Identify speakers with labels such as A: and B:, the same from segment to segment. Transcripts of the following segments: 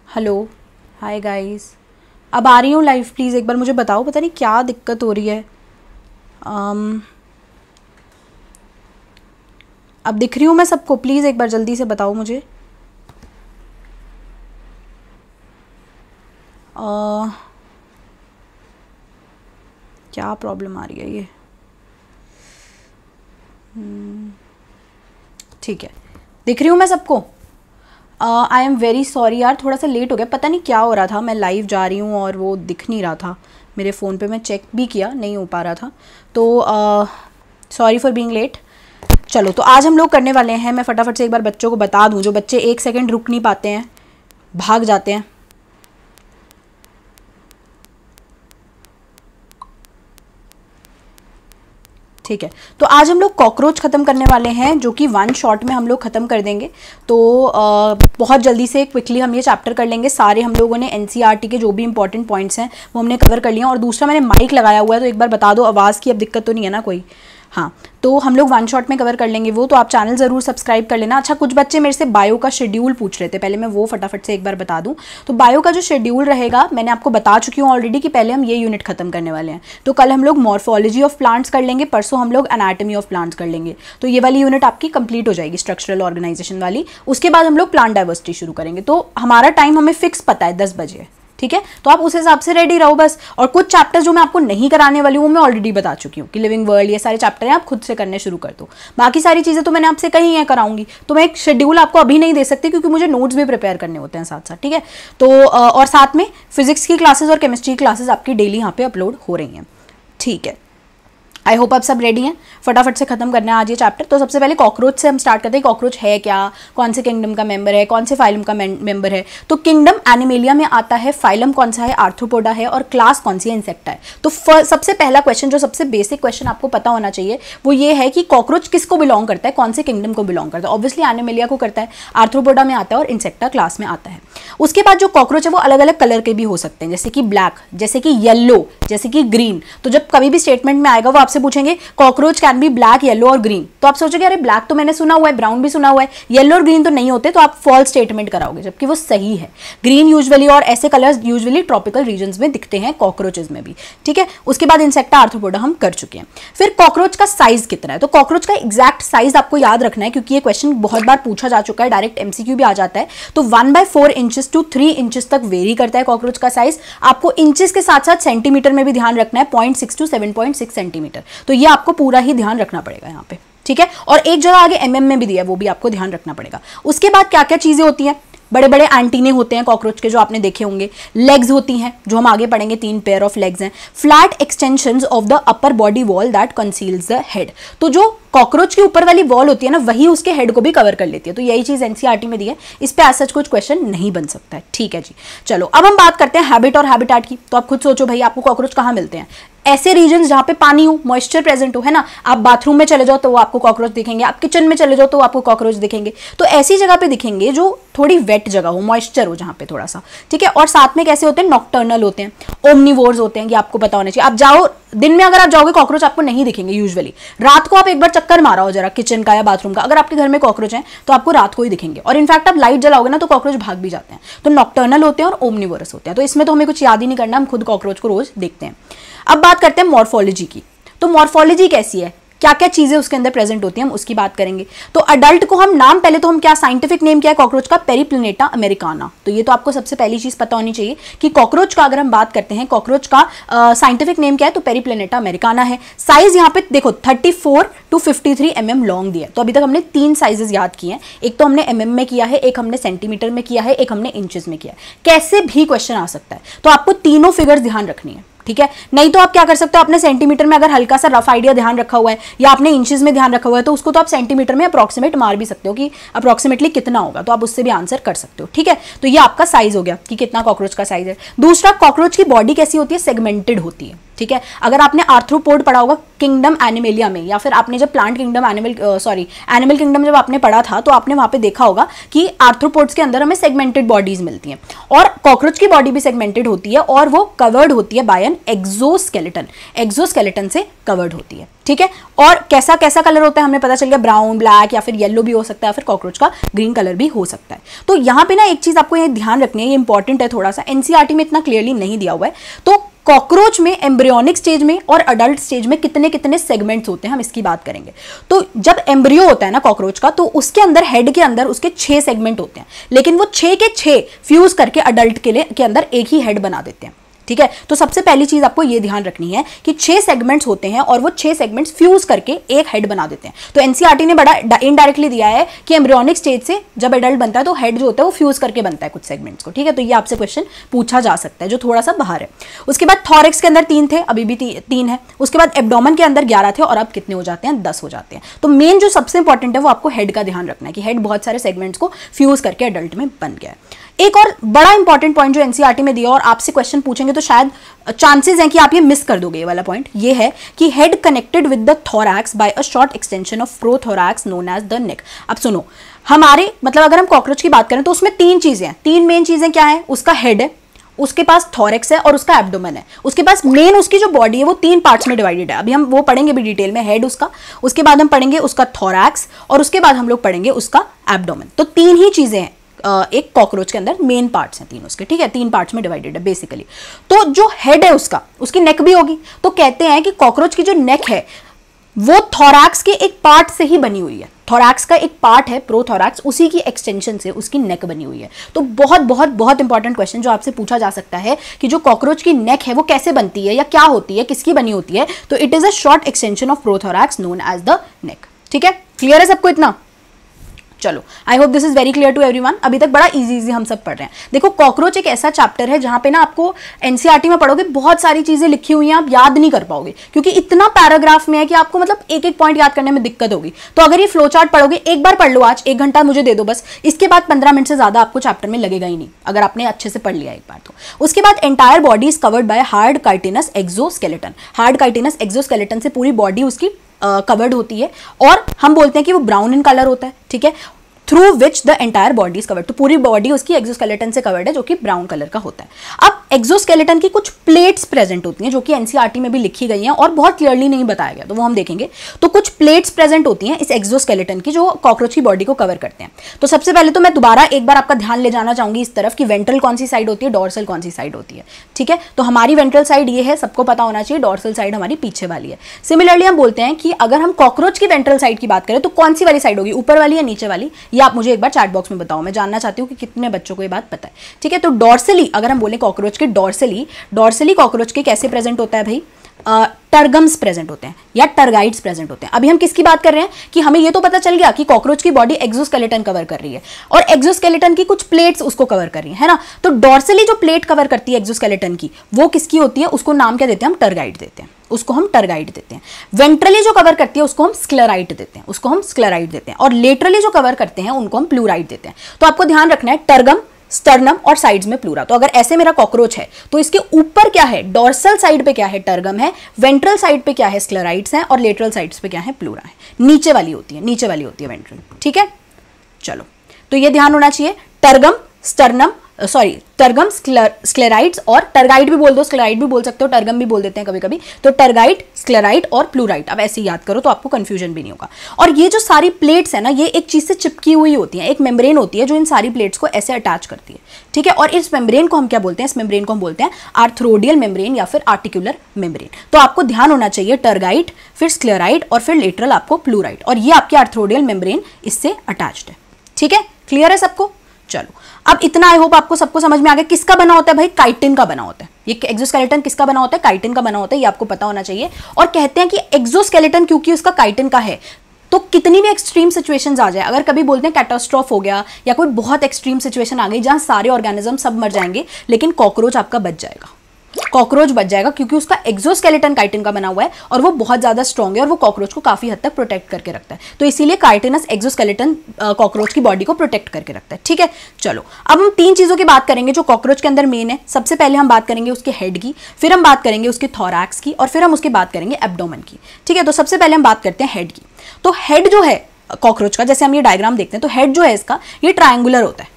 A: Hello, hi guys. अब आ रही हूँ लाइव, प्लीज़ एक बार मुझे बताओ, पता नहीं क्या दिक्कत हो रही है। अब दिख रही हूँ मैं सबको, प्लीज़ एक बार जल्दी से बताओ मुझे। क्या प्रॉब्लम आ रही है ये। ठीक है, दिख रही हूँ मैं सबको। आई एम वेरी सॉरी यार, थोड़ा सा लेट हो गया, पता नहीं क्या हो रहा था। मैं लाइव जा रही हूँ और वो दिख नहीं रहा था मेरे फ़ोन पे। मैं चेक भी किया, नहीं हो पा रहा था, तो सॉरी फॉर बीइंग लेट। चलो, तो आज हम लोग करने वाले हैं, मैं फटाफट से एक बार बच्चों को बता दूं, जो बच्चे एक सेकंड रुक नहीं पाते हैं, भाग जाते हैं। ठीक है, तो आज हम लोग कॉकरोच ख़त्म करने वाले हैं, जो कि वन शॉट में हम लोग ख़त्म कर देंगे। तो बहुत जल्दी से क्विकली हम ये चैप्टर कर लेंगे। सारे हम लोगों ने एनसीईआरटी के जो भी इंपॉर्टेंट पॉइंट्स हैं वो हमने कवर कर लिया। और दूसरा, मैंने माइक लगाया हुआ है, तो एक बार बता दो आवाज़ की अब दिक्कत तो नहीं है ना कोई। हाँ, तो हम लोग वन शॉट में कवर कर लेंगे वो, तो आप चैनल ज़रूर सब्सक्राइब कर लेना। अच्छा, कुछ बच्चे मेरे से बायो का शेड्यूल पूछ रहे थे, पहले मैं वो फटाफट से एक बार बता दूं। तो बायो का जो शेड्यूल रहेगा मैंने आपको बता चुकी हूँ ऑलरेडी कि पहले हम ये यूनिट खत्म करने वाले हैं। तो कल हम लोग मॉर्फोलॉजी ऑफ प्लांट्स कर लेंगे, परसों हम लोग एनाटॉमी ऑफ प्लांट्स कर लेंगे। तो ये वाली यूनिट आपकी कंप्लीट हो जाएगी, स्ट्रक्चरल ऑर्गेनाइजेशन वाली। उसके बाद हम लोग प्लांट डाइवर्सिटी शुरू करेंगे। तो हमारा टाइम हमें फिक्स पता है 10 बजे, ठीक है। तो आप उस हिसाब से रेडी रहो बस। और कुछ चैप्टर्स जो मैं आपको नहीं कराने वाली हूँ, मैं ऑलरेडी बता चुकी हूँ कि लिविंग वर्ल्ड, ये सारे चैप्टर हैं, आप खुद से करने शुरू कर दो। बाकी सारी चीज़ें तो मैंने आपसे कही हैं कराऊंगी, तो मैं एक शेड्यूल आपको अभी नहीं दे सकती क्योंकि मुझे नोट्स भी प्रिपेयर करने होते हैं साथ साथ, ठीक है। तो और साथ में फिजिक्स की क्लासेस और केमिस्ट्री की क्लासेस आपकी डेली यहाँ पे अपलोड हो रही हैं, ठीक है। आई होप आप सब रेडी हैं, फटाफट से खत्म करना है आज ये चैप्टर। तो सबसे पहले कॉकरोच से हम स्टार्ट करते हैं। कॉकरोच है क्या, कौन से किंगडम का मेंबर है, कौन से फाइलम का मेंबर है। तो किंगडम एनिमेलिया में आता है, फाइलम कौन सा है, आर्थ्रोपोडा है, और क्लास कौन सी है, इंसेक्टा है। तो सबसे पहला क्वेश्चन, जो सबसे बेसिक क्वेश्चन आपको पता होना चाहिए, वो ये है कि कॉकरोच किसको बिलोंग करता है, कौन से किंगडम को बिलोंग करता है। ऑब्वियसली एनिमेलिया को करता है, आर्थ्रोपोडा में आता है और इंसेक्टा क्लास में आता है। उसके बाद जो कॉकरोच है वो अलग अलग कलर के भी हो सकते हैं, जैसे कि ब्लैक, जैसे कि येलो, जैसे कि ग्रीन। तो जब कभी भी स्टेटमेंट में आएगा वो आपसे पूछेंगे cockroach can be black, yellow और ग्रीन, तो आप सोचोगे अरे ब्लैक तो मैंने सुना हुआ है, ब्राउन भी सुना हुआ है, येलो और ग्रीन तो नहीं होते, तो आप फॉल्स स्टेटमेंट कराओगे, जबकि वो सही है। ग्रीन यूजुअली और ऐसे कलर्स यूजुअली ट्रॉपिकल रीजन्स में दिखते हैं कॉकरोचेस में भी, ठीक है। उसके बाद इंसेक्टा, आर्थ्रोपोडा हम कर चुके हैं। फिर कॉकरोच का साइज कितना है। तो कॉकरोच का एग्जैक्ट साइज आपको याद रखना है, क्योंकि ये क्वेश्चन बहुत बार पूछा जा चुका है, डायरेक्ट एमसीक्यू भी आ जाता है। तो 1/4 इंचेस टू 3 इंचेस तक वेरी करता है कॉकरोच का साइज। आपको इंचेस के साथ साथ सेंटीमीटर में भी ध्यान रखना है, 0.6 टू 7.6 सेंटीमीटर। तो ये आपको पूरा ही ध्यान रखना पड़ेगा यहाँ पे, ठीक है। और एक जगह आगे एमएम में भी दिया है, वो भी आपको ध्यान रखना पड़ेगा। उसके बाद क्या क्या चीजें होती हैं, बड़े बड़े एंटीने होते हैं कॉकरोच के, जो आपने देखे होंगे। लेग्स होती हैं, जो हम आगे पढ़ेंगे, 3 पेयर ऑफ लेग्स हैं। Flat extensions of the upper body wall that conceals the head. तो जो कॉकरोच की ऊपर वाली वॉल होती है ना, वही उसके हेड को भी कवर कर लेती है। तो यही चीज एनसीईआरटी में दी है, इस पे सच कुछ क्वेश्चन नहीं बन सकता है, ठीक है जी। चलो, अब हम बात करते हैं हैबिट और हैबिटेट की। तो आप खुद सोचो भाई, आपको कॉकरोच कहाँ मिलते हैं। ऐसे रीजन्स जहां पे पानी हो, मॉइस्चर प्रेजेंट हो, है ना। आप बाथरूम में चले जाओ तो वो आपको कॉकरोच दिखेंगे, आप किचन में चले जाओ तो आपको कॉकरोच दिखेंगे। तो ऐसी जगह पे दिखेंगे जो थोड़ी वेट जगह हो, मॉइस्चर हो जहां पे थोड़ा सा, ठीक है। और साथ में कैसे होते हैं, नॉकटर्नल होते हैं, ओमनिवोर्स होते हैं, ये आपको पता होना चाहिए। आप जाओ दिन में, अगर आप जाओगे कॉकरोच आपको नहीं दिखेंगे यूजुअली। रात को आप एक बार चक्कर मारा हो जरा किचन का या बाथरूम का, अगर आपके घर में कॉकरोच हैं तो आपको रात को ही दिखेंगे। और इनफैक्ट आप लाइट जलाओगे ना तो कॉकरोच भाग भी जाते हैं। तो नॉकटर्नल होते हैं और ओमनिवोरस होते हैं। तो इसमें तो हमें कुछ याद ही नहीं करना, हम खुद कॉकरोच को रोज देखते हैं। अब बात करते हैं मॉर्फोलॉजी की। तो मॉर्फोलॉजी कैसी है, क्या क्या चीजें उसके अंदर प्रेजेंट होती हैं, हम उसकी बात करेंगे। तो अडल्ट को हम नाम, पहले तो हम क्या, साइंटिफिक नेम क्या है कॉकरोच का, पेरिप्लनेटा अमेरिकाना। तो ये तो आपको सबसे पहली चीज पता होनी चाहिए कि कॉकरोच का, अगर हम बात करते हैं कॉकरोच का साइंटिफिक नेम क्या है, तो पेरिप्लनेटा अमेरिकाना है। साइज यहाँ पे देखो 34 टू 53 mm लॉन्ग दिया है। तो अभी तक हमने 3 साइजेस याद किए हैं, एक तो हमने mm में किया है, एक हमने सेंटीमीटर में किया है, एक हमने इंचेस में किया है। कैसे भी क्वेश्चन आ सकता है, तो आपको तीनों फिगर्स ध्यान रखनी है, ठीक है। नहीं तो आप क्या कर सकते हो, आपने सेंटीमीटर में अगर हल्का सा रफ आइडिया ध्यान रखा हुआ है, या आपने इंचेस में ध्यान रखा हुआ है, तो उसको तो आप सेंटीमीटर में अप्रोक्सीमेट मार भी सकते हो कि अप्रोक्सीमेटली कितना होगा, तो आप उससे भी आंसर कर सकते हो, ठीक है। तो ये आपका साइज हो गया कि कितना कॉकरोच का साइज है। दूसरा, कॉकरोच की बॉडी कैसी होती है, सेगमेंटेड होती है, ठीक है। अगर आपने आर्थ्रोपोड पढ़ा होगा किंगडम एनिमेलिया में, या फिर आपने जब प्लांट किंगडम एनिमल किंगडम जब आपने पढ़ा था, तो आपने वहां पे देखा होगा कि आर्थ्रोपोड्स के अंदर हमें सेगमेंटेड बॉडीज मिलती हैं, और कॉकरोच की बॉडी भी सेगमेंटेड होती है, और वो कवर्ड होती है बाय एन एक्सोस्केलेटन, एक्सोस्केलेटन से कवर्ड होती है, ठीक है। और कैसा कैसा कलर होता है हमें पता चल गया, ब्राउन, ब्लैक या फिर येलो भी हो सकता है, फिर कॉकरोच का ग्रीन कलर भी हो सकता है। तो यहाँ पे ना एक चीज आपको ये ध्यान रखनी है, ये इंपॉर्टेंट है थोड़ा सा, एनसीईआरटी में इतना क्लियरली नहीं दिया हुआ है। तो कॉकरोच में एम्ब्रियोनिक स्टेज में और अडल्ट स्टेज में कितने कितने सेगमेंट्स होते हैं हम इसकी बात करेंगे। तो जब एम्ब्रियो होता है ना कॉकरोच का, तो उसके अंदर हेड के अंदर उसके 6 सेगमेंट होते हैं, लेकिन वो 6 के 6 फ्यूज करके अडल्ट के अंदर एक ही हेड बना देते हैं, ठीक है। तो सबसे पहली चीज आपको ये ध्यान रखनी है कि 6 सेगमेंट्स होते हैं और वो 6 सेगमेंट्स फ्यूज करके एक हेड बना देते हैं। तो एनसीईआरटी ने बड़ा इनडायरेक्टली दिया है कि एम्ब्रियोनिक स्टेज से जब एडल्ट बनता है तो हेड जो होता है वो फ्यूज करके बनता है कुछ सेगमेंट्स को, ठीक है। तो ये आपसे क्वेश्चन पूछा जा सकता है जो थोड़ा सा बाहर है। उसके बाद थॉरेक्स के अंदर 3 थे, अभी भी 3 है। उसके बाद एब्डोमेन के अंदर 11 थे और अब कितने हो जाते हैं, 10 हो जाते हैं। तो मेन जो सबसे इंपॉर्टेंट है वो आपको हेड का ध्यान रखना है कि हेड बहुत सारे सेगमेंट्स को फ्यूज करके एडल्ट में बन गया है। एक और बड़ा इंपॉर्टेंट पॉइंट जो एनसीईआरटी में दिया और आपसे क्वेश्चन पूछेंगे तो शायद चांसेस हैं कि आप ये मिस कर दोगे, ये वाला पॉइंट ये है कि head connected with the thorax by a short extension of prothorax known as the neck. अब सुनो, हमारे मतलब अगर हम कॉकरोच की बात करें तो उसमें 3 चीजें हैं, 3 मेन चीजें क्या है, उसका हेड है, उसके पास थॉरेक्स है और उसका एब्डोमेन है। उसके पास मेन उसकी जो बॉडी है वो 3 पार्ट्स में डिवाइडेड है, अभी हम वो पढ़ेंगे भी डिटेल में, हेड उसका, उसके बाद हम पढ़ेंगे उसका थोरैक्स और उसके बाद हम लोग पढ़ेंगे उसका एब्डोमेन। तो 3 ही चीजें हैं एक कॉकरोच के अंदर, मेन पार्ट्स हैं 3 उसके, ठीक है, 3 पार्ट्स में डिवाइडेड है बेसिकली। तो जो हेड है उसका, उसकी नेक भी होगी। तो कहते हैं कि कॉकरोच की जो नेक है वो थोरैक्स के एक पार्ट से ही बनी हुई है, थोरैक्स का एक पार्ट है प्रोथोरैक्स, उसी की एक्सटेंशन से उसकी नेक बनी हुई है। तो बहुत बहुत बहुत इंपॉर्टेंट क्वेश्चन जो आपसे पूछा जा सकता है कि जो कॉकरोच की नेक है वो कैसे बनती है या क्या होती है, किसकी बनी होती है। तो it is a short extension of prothorax known as the neck, ठीक है। क्लियर है सबको इतना? चलो, I hope this is very clear to everyone. अभी तक बड़ा इजी हम सब पढ़ रहे हैं। देखो, कॉकरोच एक ऐसा चैप्टर है जहां पे ना आपको एनसीईआरटी में पढ़ोगे बहुत सारी चीजें लिखी हुई हैं, आप याद नहीं कर पाओगे क्योंकि इतना पैराग्राफ में है कि आपको मतलब एक एक पॉइंट याद करने में दिक्कत होगी। तो अगर ये फ्लो चार्ट पढ़ोगे, एक बार पढ़ लो, आज 1 घंटा मुझे दे दो बस, इसके बाद 15 मिनट से ज्यादा आपको चैप्टर में लगेगा ही नहीं अगर आपने अच्छे से पढ़ लिया एक बार तो। उसके बाद entire body is covered by hard chitinous exoskeleton. Hard chitinous exoskeleton से पूरी बॉडी उसकी कवर्ड होती है और हम बोलते हैं कि वो ब्राउन इन कलर होता है, ठीक है, through which the entire body is covered. तो पूरी बॉडी उसकी एक्सोस्केलेटन से कवर्ड है जो कि ब्राउन कलर का होता है। अब एक्सोस्केलेटन की कुछ प्लेट्स प्रेजेंट होती हैं जो कि एनसीईआरटी में भी लिखी गई हैं और बहुत क्लियरली नहीं बताया गया, तो वो हम देखेंगे। तो कुछ प्लेट्स प्रेजेंट होती हैं इस एक्सोस्केलेटन की जो कॉकरोच की बॉडी को कवर करते हैं। तो सबसे पहले तो मैं दोबारा एक बार आपका ध्यान ले जाना चाहूंगी इस तरफ कि वेंट्रल कौन सी साइड होती है, डोर्सल कौन सी साइड होती है, ठीक है। तो हमारी वेंट्रल साइड ये है, सबको पता होना चाहिए, डोर्सल साइड हमारी पीछे वाली है। सिमिलरली हम बोलते हैं कि अगर हम कॉकरोच की वेंट्रल साइड की बात करें तो कौन सी वाली साइड होगी, ऊपर वाली या नीचे वाली, ये आप मुझे एक बार चैट बॉक्स में बताओ, मैं जानना चाहती हूँ कि कितने बच्चों को ये बात पता है, ठीक है। तो डॉर्सली, अगर हम बोले कॉकरोच के डॉर्सली कॉकरोच के कैसे प्रेजेंट होता है भाई, टर्गम्स प्रेजेंट होते हैं या टर्गाइड्स प्रेजेंट होते हैं। अभी हम किसकी बात कर रहे हैं कि हमें ये तो पता चल गया कि कॉकरोच की बॉडी एक्सोस्केलेटन कवर कर रही है और एक्सोस्केलेटन की कुछ प्लेट्स उसको कवर कर रही है ना। तो डॉर्सली जो प्लेट कवर करती है एक्सोस्केलेटन की वो किसकी होती है, उसको नाम क्या देते हैं हम, टर्गाइड देते हैं, उसको हम टर्गाइड देते हैं। वेंट्रली जो कवर करती है उसको हम स्क्लेराइड देते हैं, उसको हम स्क्लेराइड देते हैं। और लेटरली जो कवर करते हैं उनको हम प्लूराइड देते हैं। तो आपको ध्यान रखना है, टर्गम, स्टर्नम और साइड्स में प्लूरा। तो अगर ऐसे मेरा कॉकरोच है तो इसके ऊपर क्या है, डॉर्सल साइड पे क्या है, टर्गम है, वेंट्रल साइड पे क्या है, स्क्लेराइड्स हैं, और लेटरल साइड्स पे क्या है, प्लूरा है। नीचे वाली होती है, नीचे वाली होती है वेंट्रल, ठीक है। चलो, तो ये ध्यान होना चाहिए, टर्गम, स्टर्नम, टर्गम, स्क्लेराइड्स, और टर्गाइड भी बोल दो, स्क्लेराइड भी बोल सकते हो, टर्गम भी बोल देते हैं कभी कभी। तो टर्गाइड, स्क्लेराइड और प्लूराइड, अब ऐसे याद करो तो आपको कंफ्यूजन भी नहीं होगा। और ये जो सारी प्लेट्स है ना, ये एक चीज से चिपकी हुई होती है, एक मेम्ब्रेन होती है जो इन सारी प्लेट्स को ऐसे अटैच करती है, ठीक है। और इस मेम्ब्रेन को हम क्या बोलते हैं, इस मेम्ब्रेन को हम बोलते हैं आर्थ्रोडियल मेम्ब्रेन या फिर आर्टिकुलर मेम्ब्रेन। तो आपको ध्यान होना चाहिए, टर्गाइड, फिर स्क्लेराइड और फिर लेटरल आपको प्लूराइड, और ये आपकी आर्थ्रोडियल मेम्ब्रेन इससे अटैच्ड है, ठीक है। क्लियर है सबको? चलो, अब इतना आई होप आपको सबको समझ में आ गया। किसका बना होता है भाई, काइटिन का बना होता है। ये एक्सोस्केलेटन किसका बना होता है, काइटिन का बना होता है, ये आपको पता होना चाहिए। और कहते हैं कि एक्सोस्केलेटन क्योंकि उसका काइटिन का है तो कितनी भी एक्सट्रीम सिचुएशंस आ जाए, अगर कभी बोलते हैं कैटास्ट्रॉफ हो गया या कोई बहुत एक्सट्रीम सिचुएशन आ गई जहां सारे ऑर्गेनिज्म सब मर जाएंगे, लेकिन कॉकरोच आपका बच जाएगा, कॉकरोच बच जाएगा क्योंकि उसका एक्सोस्केलेटन काइटिन का बना हुआ है और वो बहुत ज्यादा स्ट्रॉन्ग है और वो कॉकरोच को काफी हद तक प्रोटेक्ट करके रखता है। तो इसीलिए काइटिनस एक्सोस्केलेटन कॉकरोच की बॉडी को प्रोटेक्ट करके रखता है, ठीक है। चलो, अब हम 3 चीजों की बात करेंगे जो कॉकरोच के अंदर मेन है। सबसे पहले हम बात करेंगे उसके हेड की, फिर हम बात करेंगे उसके थोरैक्स की, और फिर हम उसकी बात करेंगे एब्डोमेन की, ठीक है। तो सबसे पहले हम बात करते हैं हेड की। तो हेड जो है कॉकरोच का, जैसे हम ये डायग्राम देखते हैं, तो हेड जो है इसका, ये ट्रायंगुलर होता है,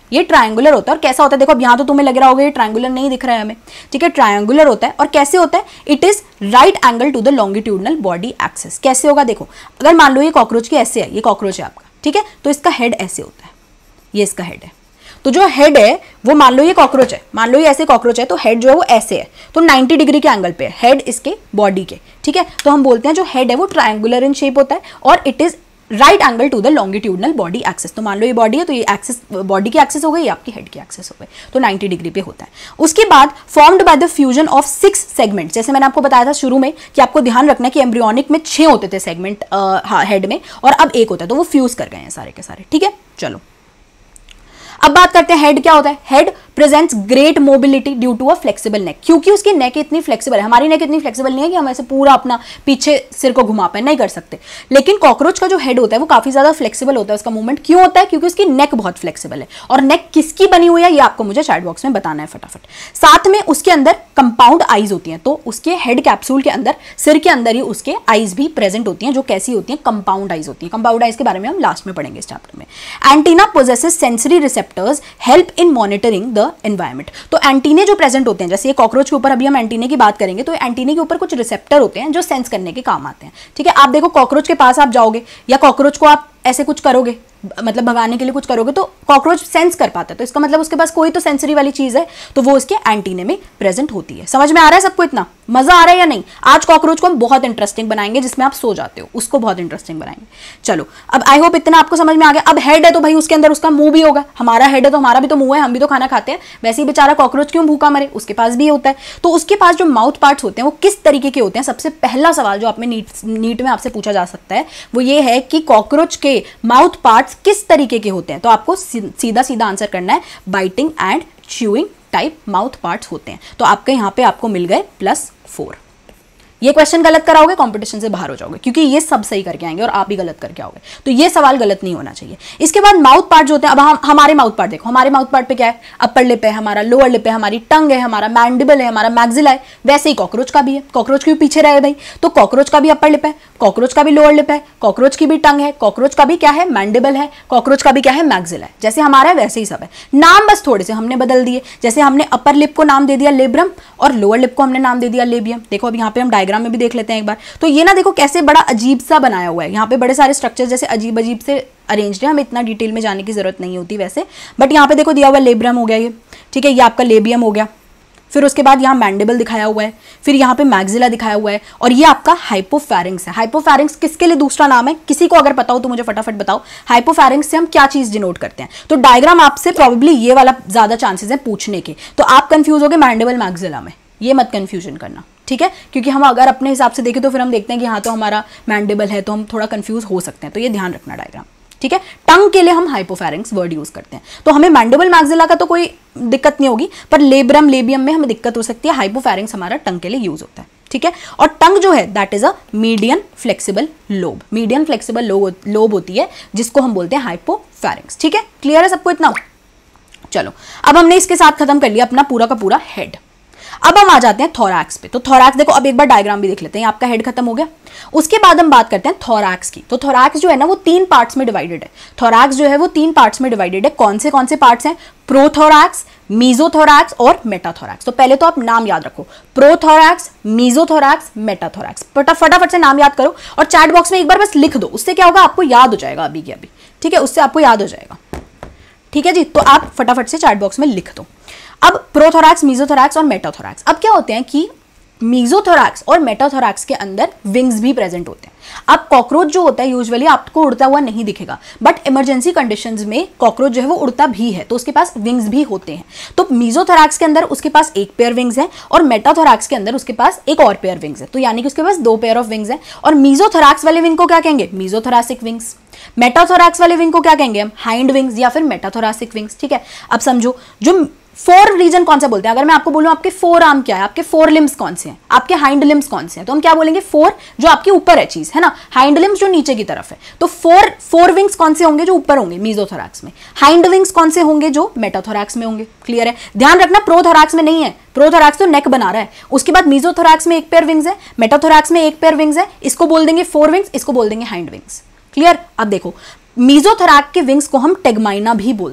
A: ये ट्रायंगुलर होता है। और कैसा होता है देखो, अब यहाँ तो तुम्हें लग रहा होगा ये ट्रायंगुलर नहीं दिख रहा है हमें, ठीक है, ट्रायंगुलर होता है। और कैसे होता है, it is right angle to the longitudinal body axis. कैसे होगा देखो, अगर मान लो ये कॉकरोच की ऐसे है, ये कॉकरोच है आपका, ठीक है, तो इसका हेड ऐसे होता है, ये इसका हेड है। तो जो हेड है वो, मान लो ये कॉकरोच है, मान लो ये ऐसे कॉकरोच है, तो हेड जो है वो ऐसे है, तो 90 डिग्री के एंगल पे है हेड इसके बॉडी के, ठीक है। तो हम बोलते हैं जो हेड है वो ट्रायंगुलर इन शेप होता है और it is right angle to the longitudinal body axis. तो मान लो ये बॉडी है, तो ये एक्सिस बॉडी की एक्सिस हो गई, ये आपकी हेड की एक्सिस हो गई, तो 90 डिग्री पे होता है। उसके बाद formed by the fusion of 6 segment, जैसे मैंने आपको बताया था शुरू में कि आपको ध्यान रखना है कि एम्ब्रियोनिक में 6 होते थे सेगमेंट हेड में, और अब 1 होता है, तो वो फ्यूज कर गए हैं सारे के सारे, ठीक है। चलो अब बात करते हैं हेड क्या होता है। Head presents great mobility due to a flexible neck, क्योंकि उसकी नेक इतनी फ्लेक्सिबल है। हमारी नेक इतनी फ्लेक्सिबल नहीं है कि हम ऐसे पूरा अपना पीछे सिर को घुमा पाए, नहीं कर सकते। लेकिन कॉकरोच का जो हेड होता है वो काफी ज्यादा फ्लेक्सिबल होता है, उसका मूवमेंट क्यों होता है, क्योंकि उसकी नेक बहुत फ्लेक्सिबल है। और नेक किसकी बनी हुई है ये आपको मुझे चैट बॉक्स में बताना है फटाफट। साथ में उसके अंदर कंपाउंड आईज होती हैं, तो उसके हेड कैप्सूल के अंदर, सिर के अंदर ही उसके आईज भी प्रेजेंट होती हैं, जो कैसी होती हैं, कंपाउंड आईज होती हैं। कंपाउंड आईज के बारे में हम लास्ट में पढ़ेंगे इस चैप्टर में। Antenna possesses sensory receptors help in monitoring the environment. तो एंटीने जो प्रेजेंट होते हैं, जैसे ये कॉकरोच के ऊपर अभी हम एंटीने की बात करेंगे, तो एंटीने के ऊपर कुछ रिसेप्टर होते हैं जो सेंस करने के काम आते हैं, ठीक है। आप देखो कॉकरोच के पास आप जाओगे या कॉकरोच को आप ऐसे कुछ करोगे, मतलब भगाने के लिए कुछ करोगे, तो कॉकरोच सेंस कर पाता है, तो इसका मतलब उसके पास कोई तो सेंसरी वाली चीज है, तो वो उसके एंटीने में प्रेजेंट होती है। समझ में आ रहा है सबको, इतना मजा आ रहा है या नहीं। आज कॉकरोच को हम बहुत इंटरेस्टिंग बनाएंगे, जिसमें आप सो जाते हो उसको बहुत इंटरेस्टिंग बनाएंगे। चलो अब आई होप इतना आपको समझ में आ गया। अब हेड है तो भाई उसके अंदर उसका मुंह भी होगा, हमारा हेड है तो हमारा भी तो मुंह है, हम भी तो खाना खाते हैं। वैसे ही बेचारा कॉकरोच क्यों भूखा मरे, उसके पास भी होता है। तो उसके पास जो माउथ पार्ट्स होते हैं वो किस तरीके के होते हैं। सबसे पहला सवाल जो आप में नीट में आपसे पूछा जा सकता है वो ये है कि कॉकरोच के माउथ पार्ट्स किस तरीके के होते हैं। तो आपको सीधा सीधा आंसर करना है, biting and chewing type mouth parts होते हैं। तो आपके यहां पे आपको मिल गए +4। ये क्वेश्चन गलत कराओगे कंपटीशन से बाहर हो जाओगे, क्योंकि ये सब सही करके आएंगे और आप भी गलत करके आओगे, तो ये सवाल गलत नहीं होना चाहिए। इसके बाद माउथ पार्ट जो होते हैं, अब हमारे माउथ पार्ट देखो, हमारे माउथ पार्ट पे क्या है, अपर लिप है हमारा, लोअर लिप है हमारी, टंग है हमारा, मैंडिबल है हमारा, मैक्सिला है। वैसे ही कॉकरोच का भी है, कॉकरोच के पीछे रहे भाई, तो कॉकरोच का भी अपर लिप है, कॉकरोच का भी लोअर लिप है, कॉकरोच की भी टंग है, कॉकरोच का भी क्या है, मैंडिबल है, कॉकरोच का भी क्या है, मैक्सिला है। जैसे हमारा है वैसे ही सब है, नाम बस थोड़े से हमने बदल दिए। जैसे हमने अपर लिप को नाम दे दिया लेब्रम और लोअर लिप को हमने नाम दे दिया लेबियम। देखो अब यहाँ पे हम डायग्राम में भी देख लेते हैं एक बार। तो ये ना देखो कैसे बड़ा अजीब सा बनाया हुआ है, यहाँ पे बड़े सारे स्ट्रक्चर जैसे अजीब अजीब से अरेंज्ड है, हमें इतना डिटेल में जाने की जरूरत नहीं होती वैसे, बट यहाँ पे देखो दिया हुआ लेब्रम हो गया ये, ठीक है, ये आपका लेबियम हो गया, फिर उसके बाद यहाँ मैंडिबल दिखाया हुआ है, फिर यहाँ पे मैक्सिला दिखाया हुआ है, और ये आपका हाइपोफैरिंक्स है। हाइपोफैरिंक्स किसके लिए दूसरा नाम है, किसी को अगर पता हो तो मुझे फटाफट बताओ, हाइपोफैरिंक्स से हम क्या चीज डिनोट करते हैं। तो डायग्राम आपसे प्रॉब्ली ये वाला ज्यादा चांसेस है पूछने के, तो आप कंफ्यूज हो गए मैंडिबल मैक्सिला में, ये मत कंफ्यूजन करना, ठीक है, क्योंकि हम अगर अपने हिसाब से देखें तो फिर हम देखते हैं कि हाँ तो हमारा मैंडिबल है, तो हम थोड़ा कंफ्यूज हो सकते हैं, तो ये ध्यान रखना डायग्राम, ठीक है। टंग के लिए हम हाइपोफैरिंक्स वर्ड यूज करते हैं, तो हमें मैंडिबल मैक्सिला का तो कोई दिक्कत नहीं होगी, पर लेब्रम लेबियम में हमें दिक्कत हो सकती है। हाइपोफैरिंक्स हमारा टंग के लिए यूज होता है, ठीक है। और टंग जो है that is a median flexible lobe, median flexible lobe होती है जिसको हम बोलते हैं हाइपोफैरिंक्स, ठीक है। क्लियर है सबको इतना। चलो अब हमने इसके साथ खत्म कर लिया अपना पूरा का पूरा हेड। अब हम आ जाते हैं थोरैक्स पे। तो थोरैक्स देखो, अब एक बार डायग्राम भी देख लेते हैं, आपका हेड खत्म हो गया। उसके बाद हम बात करते हैं थोरैक्स की। तो थोरैक्स जो है ना वो 3 पार्ट्स में डिवाइडेड है। थोरैक्स जो है वो 3 पार्ट्स में डिवाइडेड है। कौन से पार्ट्स हैं, प्रोथोरैक्स, मीजोथोरैक्स और मेटाथोरैक्स। तो पहले तो आप नाम याद रखो, प्रोथोरैक्स, मीजोथोरैक्स, मेटाथोरैक्स। फटाफट से नाम याद करो और चैट बॉक्स में एक बार बस लिख दो, उससे क्या होगा आपको याद हो जाएगा अभी के अभी, ठीक है, उससे आपको याद हो जाएगा, ठीक है जी। तो आप फटाफट से चैट बॉक्स में लिख दो। अब प्रोथोरैक्स, मीजोथोरैक्स और मेटाथोरैक्स। अब क्या होते हैं कि मीजोथोरैक्स और मेटाथोरैक्स के अंदर विंग्स भी प्रेजेंट होते हैं। अब कॉकरोच जो होता है यूजुअली आपको उड़ता हुआ नहीं दिखेगा, बट इमरजेंसी कंडीशंस में कॉकरोच जो है वो उड़ता भी है, तो उसके पास विंग्स भी होते हैं। तो मीजोथोरैक्स के अंदर उसके पास एक पेयर विंग्स है और मेटाथोरैक्स के अंदर उसके पास एक और पेयर विंग्स है, तो यानी कि उसके पास 2 पेयर ऑफ विंग्स है। और मीजोथोरैक्स वाले विंग को क्या कहेंगे, मीजोथोरैसिक विंग्स। मेटाथोरैक्स वाले विंग को क्या कहेंगे हम, हाइंड विंग्स या फिर मेटाथोरैसिक विंग्स, ठीक है। अब समझो जो 4 रीजन कौन सा बोलते हैं, अगर मैं आपको बोलूं आपके 4 आर्म क्या है, आपके 4 लिम्स कौन से हैं, आपके हाइंड लिम्स कौन से हैं, तो हम क्या बोलेंगे 4 जो आपके ऊपर है चीज, है ना, हाइंड लिम्स जो नीचे की तरफ है। तो 4 विंग्स कौन से होंगे जो ऊपर होंगे मीजोथोरैक्स में, हाइंड विंग्स कौन से होंगे जो मेटाथोरैक्स में होंगे। क्लियर है, ध्यान रखना प्रोथोरैक्स में नहीं है, प्रोथोरैक्स तो नेक बना रहा है। उसके बाद मीजोथोरैक्स में एक पेयर विंग्स है, मेटाथोरैक्स में एक पेयर विंग्स है, इसको बोल देंगे 4 विंग्स, इसको बोल देंगे हाइंड विंग्स। क्लियर। अब देखो मीजोथोरैक्स के विंग्स को हम टेगमाइना भी बोलते हैं।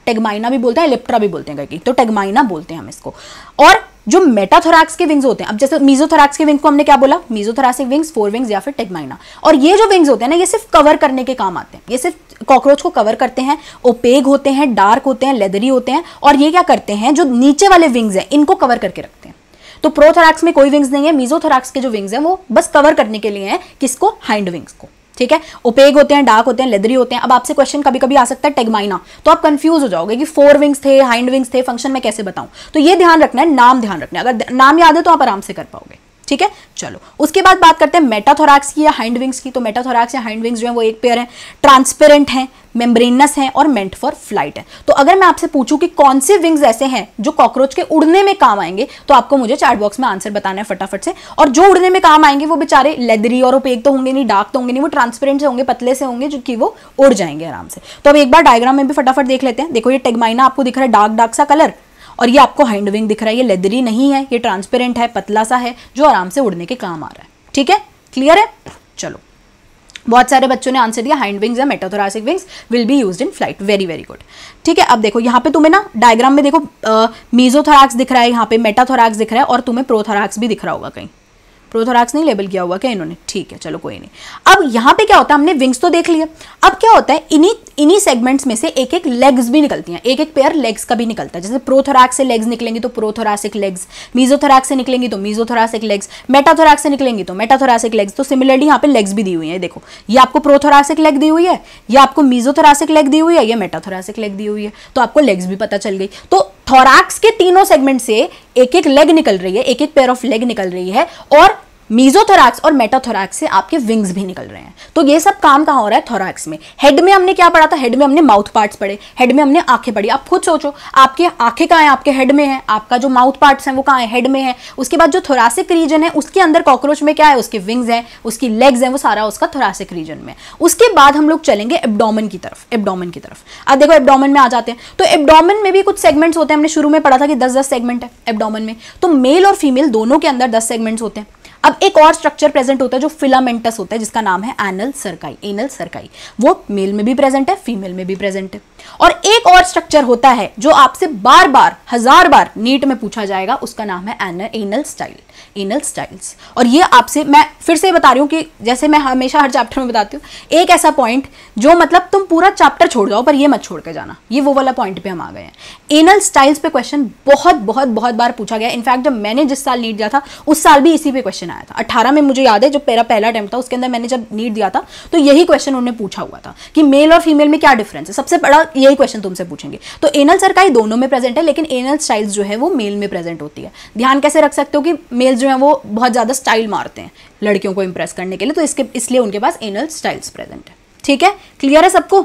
A: टेगमाइना भी बोलते हैं, इलेप्ट्रा भी बोलते हैं कहीं, तो टेगमाइना बोलते हैं हम इसको। और जो मेटाथोरैक्स के विंग्स होते हैं, अब जैसे मीजोथोरैक्स के विंग को हमने क्या बोला, मीजोथोरैसिक विंग्स, फोर विंग्स या फिर टेगमाइना। और ये जो विंग्स होते हैं ना, ये सिर्फ कवर करने के काम आते हैं, ये सिर्फ कॉकरोच को कवर करते हैं, ओपेक होते हैं, डार्क होते हैं, लेदरी होते हैं, और ये क्या करते हैं, जो नीचे वाले विंग्स हैं इनको कवर करके रखते हैं। तो प्रोथोरैक्स में कोई विंग्स नहीं है, मीजोथोरैक्स के जो विंग्स हैं वो बस कवर करने के लिए हैं, किसको, हाइंड विंग्स को, ठीक है। ओपेक होते हैं, डार्क होते हैं, लेदरी होते हैं। अब आपसे क्वेश्चन कभी कभी आ सकता है टेगमाइना, तो आप कंफ्यूज हो जाओगे कि फोर विंग्स थे, हाइंड विंग्स थे, फंक्शन में कैसे बताऊं। तो ये ध्यान रखना है, नाम ध्यान रखना है, अगर नाम याद है तो आप आराम से कर पाओगे, ठीक है। चलो उसके बाद बात करते हैं मेटाथोरैक्स की या हाइंड विंग्स की। तो मेटाथोरैक्स या हाइंड विंग्स जो है वो एक पेयर है, ट्रांसपेरेंट है, मेम्ब्रेनस है और मेंट फॉर फ्लाइट है। तो अगर मैं आपसे पूछूं कि कौन से विंग्स ऐसे हैं जो कॉकरोच के उड़ने में काम आएंगे, तो आपको मुझे चैट बॉक्स में आंसर बताना है फटाफट से। और जो उड़ने में काम आएंगे वो बेचारे लेदरी और ओपेक तो होंगे नहीं, डार्क तो होंगे नहीं, वो ट्रांसपेरेंट से होंगे, पतले से होंगे, जो कि वो उड़ जाएंगे आराम से। तो अब एक बार डायग्राम में भी फटाफट देख लेते हैं। देखो ये टेगमाइना आपको दिख रहा है डार्क डार्क सा कलर, और ये आपको हाइंड विंग दिख रहा है, ये लेदरी नहीं है, ये ट्रांसपेरेंट है, पतला सा है, जो आराम से उड़ने के काम आ रहा है, ठीक है, क्लियर है। चलो बहुत सारे बच्चों ने आंसर दिया, हाइंड विंग्स या metathoracic wings will be used in flight, very very good, ठीक है। अब देखो यहाँ पे तुम्हें ना डायग्राम में देखो मीजोथोरैक्स दिख रहा है, यहाँ पे मेटाथोरैक्स दिख रहा है, और तुम्हें प्रोथोरैक्स भी दिख रहा होगा कहीं। प्रोथोरैक्स नहीं लेबल किया हुआ क्या इन्होंने, ठीक है चलो कोई नहीं। अब यहाँ पे क्या होता है, हमने विंग्स तो देख लिया, अब क्या होता है, इन्हीं सेगमेंट्स में से एक एक लेग्स भी निकलती हैं, एक एक पेयर लेग्स का भी निकलता है। जैसे प्रोथोरैक्स से लेग्स निकलेंगी तो प्रोथोरैसिक लेग्स, मीजोथोरैक्स से निकलेंगी तो मीजोथोरैसिक लेग्स, मेटाथोरैक्स से निकलेंगी तो मेटाथोरैसिक लेग्स। तो सिमिलरली यहाँ पे लेग्स भी दी हुई है, देखो ये आपको प्रोथोरैसिक लेग दी हुई है, ये आपको मीजोथोरैसिक लेग दी हुई है, ये मेटाथोरैसिक लेग दी हुई है, तो आपको लेग्स भी पता चल गई। तो थोरैक्स के तीनों सेगमेंट से एक एक लेग निकल रही है, एक एक पेयर ऑफ लेग निकल रही है, और मीजोथोरैक्स और मेटाथोरैक्स से आपके विंग्स भी निकल रहे हैं। तो ये सब काम कहाँ हो रहा है, थोरैक्स में। हेड में हमने क्या पढ़ा था, हेड में हमने माउथ पार्ट्स पढ़े, हेड में हमने आंखें पढ़ी। आप खुद सोचो, आपकी आंखें कहाँ हैं, आपके हेड में है, आपका जो माउथ पार्ट्स हैं वो कहाँ है, हेड में है। उसके बाद जो थोरैसिक रीजन है उसके अंदर कॉकरोच में क्या है, उसके विंग्स हैं, उसकी लेग्स हैं, वो सारा उसका थोरैसिक रीजन में। उसके बाद हम लोग चलेंगे एब्डोमेन की तरफ, एब्डोमेन की तरफ। अब देखो एब्डोमेन में आ जाते हैं, तो एब्डोमेन में भी कुछ सेगमेंट्स होते हैं, हमने शुरू में पढ़ा था कि 10-10 सेगमेंट है एब्डोमेन में। तो मेल और फीमेल दोनों के अंदर 10 सेगमेंट्स होते हैं। अब एक और स्ट्रक्चर प्रेजेंट होता है जो फिलामेंटस होता है, जिसका नाम है एनल सर्काई, एनल सर्काई। वो मेल में भी प्रेजेंट है, फीमेल में भी प्रेजेंट है। और एक और स्ट्रक्चर होता है जो आपसे बार बार 1000 बार नीट में पूछा जाएगा, उसका नाम है एनल स्टाइल, एनल स्टाइल्स। और ये आपसे मैं फिर से बता रही हूँ कि जैसे मैं हमेशा हर चैप्टर में बताती हूँ, एक ऐसा पॉइंट जो मतलब तुम पूरा चैप्टर छोड़ जाओ पर ये मत छोड़ के जाना, ये वो वाला पॉइंट पे हम आ गए हैं। एनल स्टाइल्स पे क्वेश्चन बहुत बहुत बहुत बार पूछा गया। इनफैक्ट जब मैंने जिस साल नीट दिया था उस साल भी इसी पे क्वेश्चन आया था। 18 में मुझे याद है, जो मेरा पहला अटेम्प्ट था उसके अंदर मैंने जब नीट दिया था तो यही क्वेश्चन उन्होंने पूछा हुआ था कि मेल और फीमेल में क्या डिफरेंस है। सबसे बड़ा यही क्वेश्चन तुमसे पूछेंगे। तो एनल सर्काई दोनों में प्रेजेंट है, लेकिन एनल स्टाइल्स जो है वो मेल में प्रेजेंट होती है। ध्यान कैसे रख सकते हो कि मेल जो है वो बहुत ज्यादा स्टाइल मारते हैं लड़कियों को इंप्रेस करने के लिए, तो इसलिए उनके पास एनल स्टाइल्स प्रेजेंट है। ठीक है, क्लियर है सबको।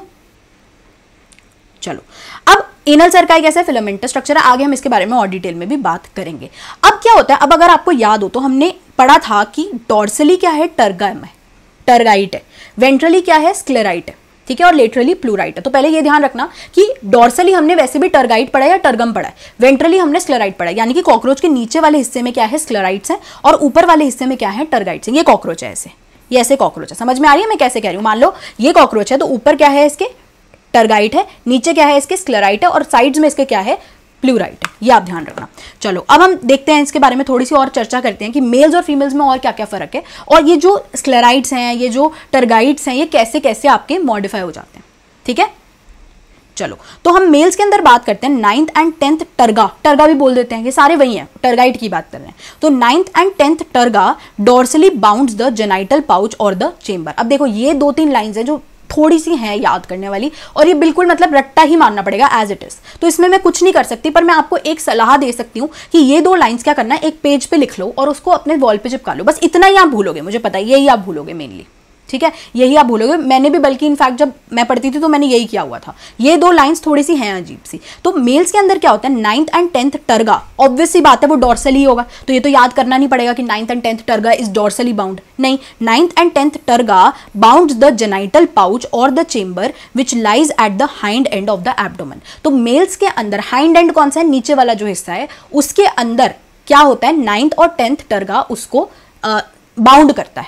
A: चलो अब एनल सर्काई कैसे फिलामेंटस स्ट्रक्चर है, आगे हम इसके बारे में और डिटेल में भी बात करेंगे। अब क्या होता है, अब अगर आपको याद हो तो हमने पढ़ा था कि डॉर्सली क्या है, टर्गम है, टर्गाइट है, वेंट्रली क्या है, स्क्लेराइट है, ठीक है, और लेटरली प्लूराइट है। तो पहले ये ध्यान रखना कि डॉर्सली हमने वैसे भी टर्गाइट पढ़ा है या टर्गम पढ़ा है, वेंट्रली हमने स्क्लेराइट पढ़ा है। यानी कि कॉकरोच के नीचे वाले हिस्से में क्या है, स्क्लेराइट्स है, और ऊपर वाले हिस्से में क्या है, टर्गाइट्स है। ये कॉकरोच है, ऐसे ये ऐसे कॉकरोच है। समझ में आ रही है मैं कैसे कह रही हूँ। मान लो ये कॉकरोच है तो ऊपर क्या है इसके, टर्गाइट है, नीचे क्या है इसके, स्क्लेराइट है, और साइड्स में इसके क्या है, प्लूराइट है। ये आप ध्यान रखना। चलो अब हम देखते हैं इसके बारे में थोड़ी सी और चर्चा करते हैं कि मेल्स और फीमेल्स में और क्या क्या फर्क है, और ये जो स्क्लेराइट्स हैं, ये जो टर्गाइट्स हैं, ये कैसे कैसे आपके मॉडिफाई हो जाते हैं। ठीक है, चलो तो हम मेल्स के अंदर बात करते हैं। 9th and 10th टर्गा, टर्गा भी बोल देते हैं, ये सारे वही हैं, टर्गाइट की बात कर रहे हैं। तो 9th and 10th terga dorsally bounds the genital pouch और द चेम्बर। अब देखो ये 2-3 लाइंस हैं जो थोड़ी सी हैं याद करने वाली, और ये बिल्कुल मतलब रट्टा ही मानना पड़ेगा एज इट इज। तो इसमें मैं कुछ नहीं कर सकती, पर मैं आपको एक सलाह दे सकती हूँ कि ये 2 लाइंस क्या करना है, एक पेज पे लिख लो और उसको अपने वॉल पे चिपका लो। बस इतना ही आप भूलोगे, मुझे पता है यही आप भूलोगे मेनली। ठीक है, यही आप भूलोगे। मैंने भी बल्कि इनफैक्ट जब मैं पढ़ती थी तो मैंने यही किया हुआ था। ये 2 लाइंस थोड़ी सी हैं अजीब सी। तो मेल्स के अंदर क्या होता है, 9th and 10th टर्गा, ऑब्वियस सी बात है वो डॉर्सली ही होगा। तो ये तो याद करना नहीं पड़ेगा कि 9th and 10th terga is dorsally bound, नहीं। 9th and 10th terga bounds the genital pouch और the chamber which lies at the hind end of the abdomen. तो मेल्स के अंदर हाइंड एंड कौन सा है, नीचे वाला जो हिस्सा है, उसके अंदर क्या होता है, 9th और 10th टर्गा उसको बाउंड करता है।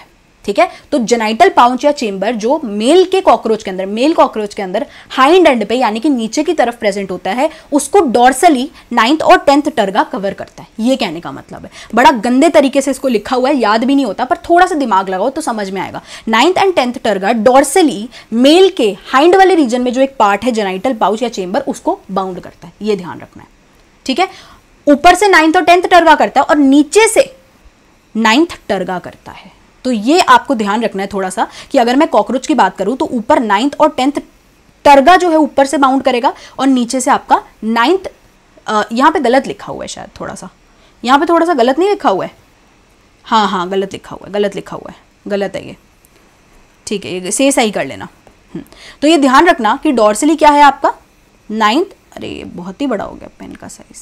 A: ठीक है। तो जेनाइटल पाउच या चेंबर जो मेल कॉकरोच के अंदर हाइंड एंड पे यानी कि नीचे की तरफ प्रेजेंट होता है, उसको डॉर्सली 9th और 10th टर्गा कवर करता है। ये कहने का मतलब है, बड़ा गंदे तरीके से इसको लिखा हुआ है, याद भी नहीं होता, पर थोड़ा सा दिमाग लगाओ तो समझ में आएगा। 9th and 10th terga dorsally male के हाइंड वाले रीजन में जो एक पार्ट है जेनाइटल पाउच या चेंबर, उसको बाउंड करता है। ये ध्यान रखना है, ठीक है। ऊपर से 9th और 10th टर्गा करता है और नीचे से 9th टर्गा करता है। तो ये आपको ध्यान रखना है थोड़ा सा कि अगर मैं कॉकरोच की बात करूं तो ऊपर 9th और 10th टर्गा जो है ऊपर से बाउंड करेगा और नीचे से आपका 9th, यहां पे गलत लिखा हुआ है शायद, थोड़ा सा यहां पे थोड़ा सा गलत नहीं लिखा हुआ है, हाँ गलत लिखा हुआ है, गलत है ये, ठीक है, ये से सही कर लेना। तो ये ध्यान रखना कि डॉर्सली क्या है आपका 9th, अरे ये बहुत ही बड़ा हो गया पेन का साइज,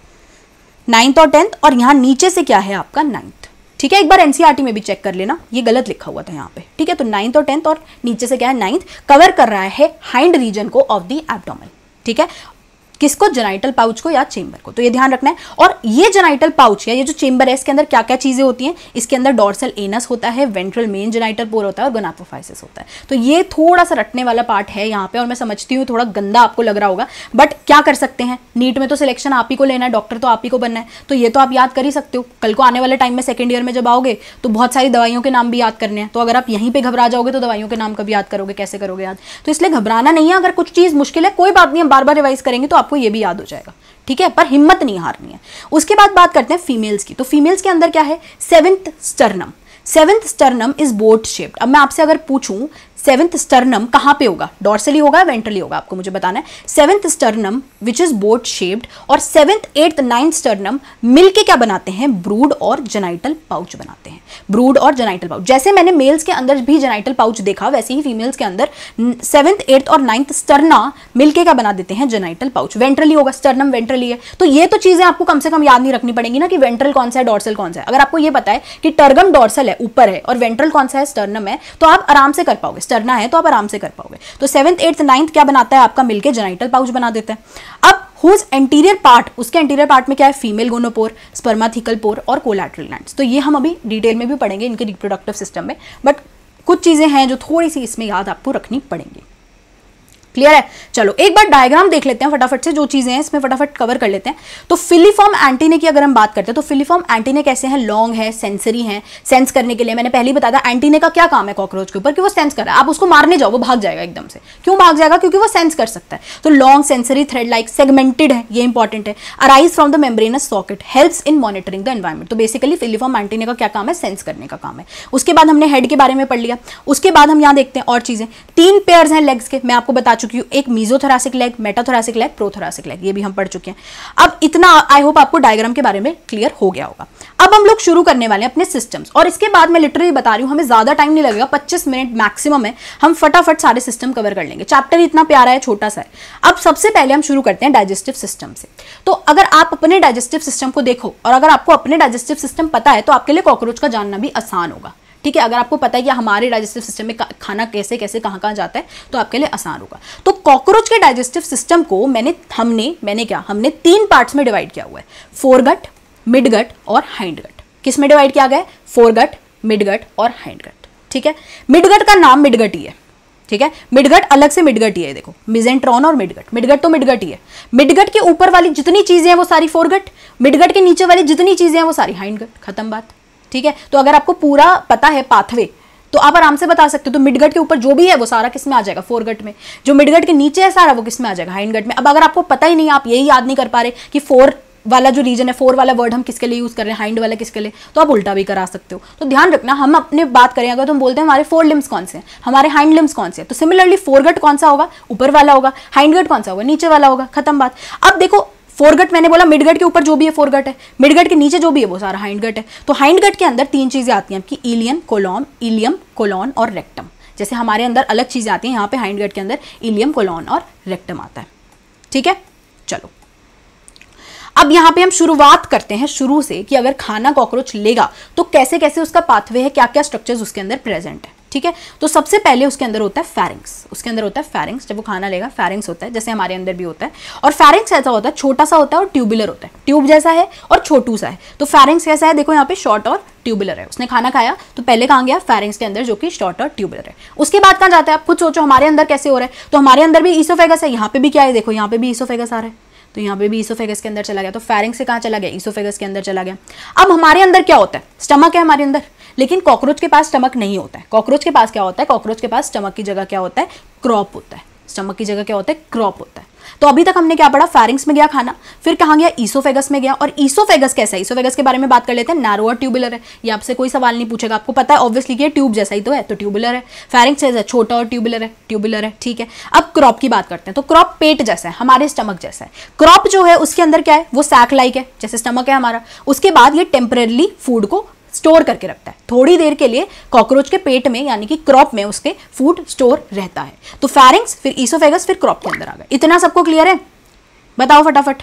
A: 9th और 10th, और यहां नीचे से क्या है आपका 9th, ठीक है। एक बार एनसीईआरटी में भी चेक कर लेना, ये गलत लिखा हुआ था यहाँ पे, ठीक है। तो 9th और 10th और नीचे से क्या है 9th, कवर कर रहा है हाइंड रीजन को ऑफ द एब्डोमेन, ठीक है। किसको, जेनाइटल पाउच को या चेंबर को। तो ये ध्यान रखना है। और ये जेनाइटल पाउच या ये जो चेंबर है, इसके अंदर क्या क्या चीजें होती हैं, इसके अंदर डॉर्सल एनस होता है, वेंट्रल मेन जेनाइटल पोर होता है और गोनाथोफाइसिस होता है। तो ये थोड़ा सा रटने वाला पार्ट है यहाँ पे, और मैं समझती हूँ थोड़ा गंदा आपको लग रहा होगा, बट क्या कर सकते हैं, नीट में तो सिलेक्शन आप ही को लेना है, डॉक्टर तो आप ही को बनना है, तो ये तो आप याद कर ही सकते हो। कल को आने वाले टाइम में सेकंड ईयर में जब आओगे तो बहुत सारी दवाइयों के नाम भी याद करने हैं, तो अगर आप यहीं पे घबरा जाओगे तो दवाइयों के नाम कभी याद करोगे, कैसे करोगे याद। तो इसलिए घबराना नहीं है, अगर कुछ चीज मुश्किल है कोई बात नहीं, हम बार बार रिवाइज करेंगे तो आपको ये भी याद हो जाएगा, ठीक है। पर हिम्मत नहीं हारनी है। उसके बाद बात करते हैं फीमेल्स की। तो फीमेल्स के अंदर क्या है, 7th sternum. 7th sternum is boat shaped. अब मैं आपसे अगर पूछूं 7th स्टर्नम कहां पे होगा, डॉर्सली होगा, वेंट्रली होगा, आपको मुझे बताना है। 7th sternum which is boat shaped, और 7th 8th 9th स्टर्नम मिलके क्या बनाते हैं, ब्रूड और जेनाइटल पाउच बनाते हैं। ब्रूड और जेनाइटल पाउच, जैसे मैंने मेल्स के अंदर भी जेनाइटल पाउच देखा, वैसे ही फीमेल्स के अंदर 7th 8th और 9th स्टर्ना मिलके क्या बना देते हैं, जेनाइटल पाउच। वेंट्रली होगा, स्टर्नम वेंट्रली है, तो ये तो चीजें आपको कम से कम याद नहीं रखनी पड़ेंगी ना कि वेंट्रल कौन सा है, डॉर्सल कौन सा है। अगर आपको ये पता है कि टर्गम डॉर्सल है, ऊपर है, और वेंट्रल कौन सा है, स्टर्नम है, तो आप आराम से कर पाओगे। स्टर्ना है तो आप आराम से कर पाओगे। तो 7th 8th 9th क्या बनाता है आपका, मिलके जेनाइटल पाउच बना देता है। अब हुज एंटीरियर पार्ट, उसके एंटीरियर पार्ट में क्या है, फीमेल गोनोपोर, स्पर्माथिकल पोर और कोलैटरल ग्लैंड्स। तो ये हम अभी डिटेल में भी पढ़ेंगे इनके रिप्रोडक्टिव सिस्टम में, बट कुछ चीजें हैं जो थोड़ी सी इसमें याद आपको रखनी पड़ेंगी। क्लियर है। चलो एक बार डायग्राम देख लेते हैं फटाफट से, जो चीजें हैं इसमें फटाफट कवर कर लेते हैं। तो फिलीफॉर्म एंटीने की अगर हम बात करते हैं तो फिलीफॉर्म एंटीने कैसे हैं, लॉन्ग है, सेंसरी है, सेंस करने के लिए। मैंने पहले ही बताया था एंटीने का क्या काम है कॉकरोच के ऊपर, कि वो सेंस कर रहा है। आप उसको मारने जाओ वो भाग जाएगा एकदम से। क्यों भाग जाएगा, क्योंकि वो सेंस कर सकता है। तो long, sensory, thread like, segmented है, ये इंपॉर्टेंट है। Arise from the membranous socket, helps in monitoring the environment. तो बेसिकली फिलीफॉर्म एंटीने का क्या काम है, सेंस करने का काम है। उसके बाद हमने हेड के बारे में पढ़ लिया। उसके बाद हम यहाँ देखते हैं और चीजें। 3 पेयर्स हैं लेग्स के, मैं आपको बता चुकी हूँ, एक mesothoracic leg, metathoracic leg, prothoracic leg, ये भी हम पढ़ चुके हैं। अब इतना आई होप आपको डायग्राम के बारे में क्लियर हो गया होगा। अब हम लोग शुरू करने वाले हैं अपने सिस्टम्स, और इसके बाद मैं लिटरली बता रही हूं हमें ज्यादा टाइम नहीं लगेगा, 25 मिनट मैक्सिमम है, हम फटाफट सारे सिस्टम कवर कर लेंगे। चैप्टर इतना प्यारा है, छोटा सा है। अब सबसे पहले हम शुरू करते हैं डाइजेस्टिव सिस्टम से। तो अगर आप अपने डाइजेस्टिव सिस्टम को देखो और अगर आपको अपने डाइजेस्टिव सिस्टम पता है तो आपके लिए कॉकरोच का जानना भी आसान होगा। ठीक है, अगर आपको पता है कि हमारे डाइजेस्टिव सिस्टम में खाना कैसे कैसे कहाँ जाता है तो आपके लिए आसान होगा। तो कॉकरोच के डाइजेस्टिव सिस्टम को हमने 3 पार्ट्स में डिवाइड किया हुआ है, फोरगट, मिडगट और हाइंडगट। किस में डिवाइड किया गया है, फोरगट, मिडगट और हाइंडगट। ठीक है, मिडगट का नाम मिडगट ही है। ठीक है, मिडगट अलग से मिडगट ही है, देखो मिजेंट्रॉन और मिडगट, मिडगट तो मिडगट ही है। मिडगट के ऊपर वाली जितनी चीजें हैं वो सारी फोरगट, मिडगट के नीचे वाली जितनी चीजें हैं वो सारी हाइंडगट, खत्म बात। ठीक है, तो अगर आपको पूरा पता है पाथवे तो आप आराम से बता सकते हो। तो मिडगट के ऊपर जो भी है वो सारा किस में आ जाएगा, फोरगट में। जो मिडगट के नीचे है सारा वो किस में आ जाएगा, हाइंडगट में। अब अगर आपको पता ही नहीं, आप यही याद नहीं कर पा रहे कि 4 वाला जो रीजन है, 4 वाला वर्ड हम किसके लिए यूज कर रहे हैं, हाइंड वाला किसके लिए, तो आप उल्टा भी करा सकते हो। तो ध्यान रखना, हम अपने बात करें अगर तो हम बोलते हैं हमारे 4 लिम्स कौन से हैं, हमारे हाइंड लिम्स कौन से हैं, तो सिमिलरली फोरगट कौन सा होगा, ऊपर वाला होगा, हाइंडगट कौन सा होगा, नीचे वाला होगा, खत्म बात। अब देखो फोरगट मैंने बोला मिडगट के ऊपर जो भी है फोरगट है, मिडगट के नीचे जो भी है वो सारा हाइंडगट है। तो हाइंडगट के अंदर 3 चीजें आती हैं आपकी, इलियम, कोलॉन और रेक्टम। जैसे हमारे अंदर अलग चीजें आती हैं, यहाँ पे हाइंडगट के अंदर इलियम, कोलॉन और रेक्टम आता है। ठीक है, चलो अब यहाँ पे हम शुरुआत करते हैं शुरू से कि अगर खाना कॉकरोच लेगा तो कैसे कैसे उसका पाथवे है, क्या क्या स्ट्रक्चर्स उसके अंदर प्रेजेंट है। ठीक है। तो सबसे पहले उसके अंदर होता है फेरिंग्स, उसके अंदर होता है फेरिंग्स, जब वो खाना लेगा फेरिंग्स होता है, जैसे हमारे अंदर भी होता है। और फेरिंग्स ऐसा होता है, छोटा सा होता है और ट्यूबुलर होता है, ट्यूब जैसा है और छोटू सा है। तो फेरिंग्स कैसा है, देखो यहाँ पे शॉर्ट और ट्यूबुलर है। उसने खाना खाया तो पहले कहाँ गया, फेरिंग्स के अंदर, जो कि शॉर्ट और ट्यूबुलर है। उसके बाद कहाँ जाता है, आप खुद सोचो हमारे अंदर कैसे हो रहा है। तो हमारे अंदर भी ईसोफेगस है, यहाँ पे भी क्या है, देखो यहाँ पे भी ईसोफेगस आ रहा है, तो यहाँ पे भी ईसोफेगस के अंदर चला गया। तो फेरिंग्स से कहाँ चला गया, ईसोफेगस के अंदर चला गया। अब हमारे अंदर क्या होता है, स्टमक है हमारे अंदर, लेकिन कॉकरोच के पास स्टमक नहीं होता है। कॉकरोच के पास क्या होता है, कॉकरोच के पास स्टमक की जगह क्या होता है, क्रॉप होता है। स्टमक की जगह क्या होता है, क्रॉप होता है। तो अभी तक हमने क्या पढ़ा, फेरिंग्स में गया खाना, फिर कहाँ गया, ईसोफेगस में गया। और ईसोफेगस कैसा है, ईसोफेगस के बारे में बात कर लेते हैं। नैरो और ट्यूबुलर है, ये आपसे कोई सवाल नहीं पूछेगा, आपको पता है ऑब्वियसली कि ट्यूब जैसा ही तो है, तो ट्यूबुलर है। फेरिंग्स है छोटा और ट्यूबुलर है, ट्यूबुलर है, ठीक है। अब क्रॉप की बात करते हैं, तो क्रॉप पेट जैसा है, हमारे स्टमक जैसा है। क्रॉप जो है उसके अंदर क्या है, वो सैक लाइक है, जैसे स्टमक है हमारा। उसके बाद ये टेम्परेरली फूड को स्टोर करके रखता है, थोड़ी देर के लिए कॉकरोच के पेट में यानी कि क्रॉप में उसके फूड स्टोर रहता है। तो फेरिंग्स, फिर ईसोफेगस, फिर क्रॉप के अंदर आ गए। इतना सबको क्लियर है, बताओ फटाफट,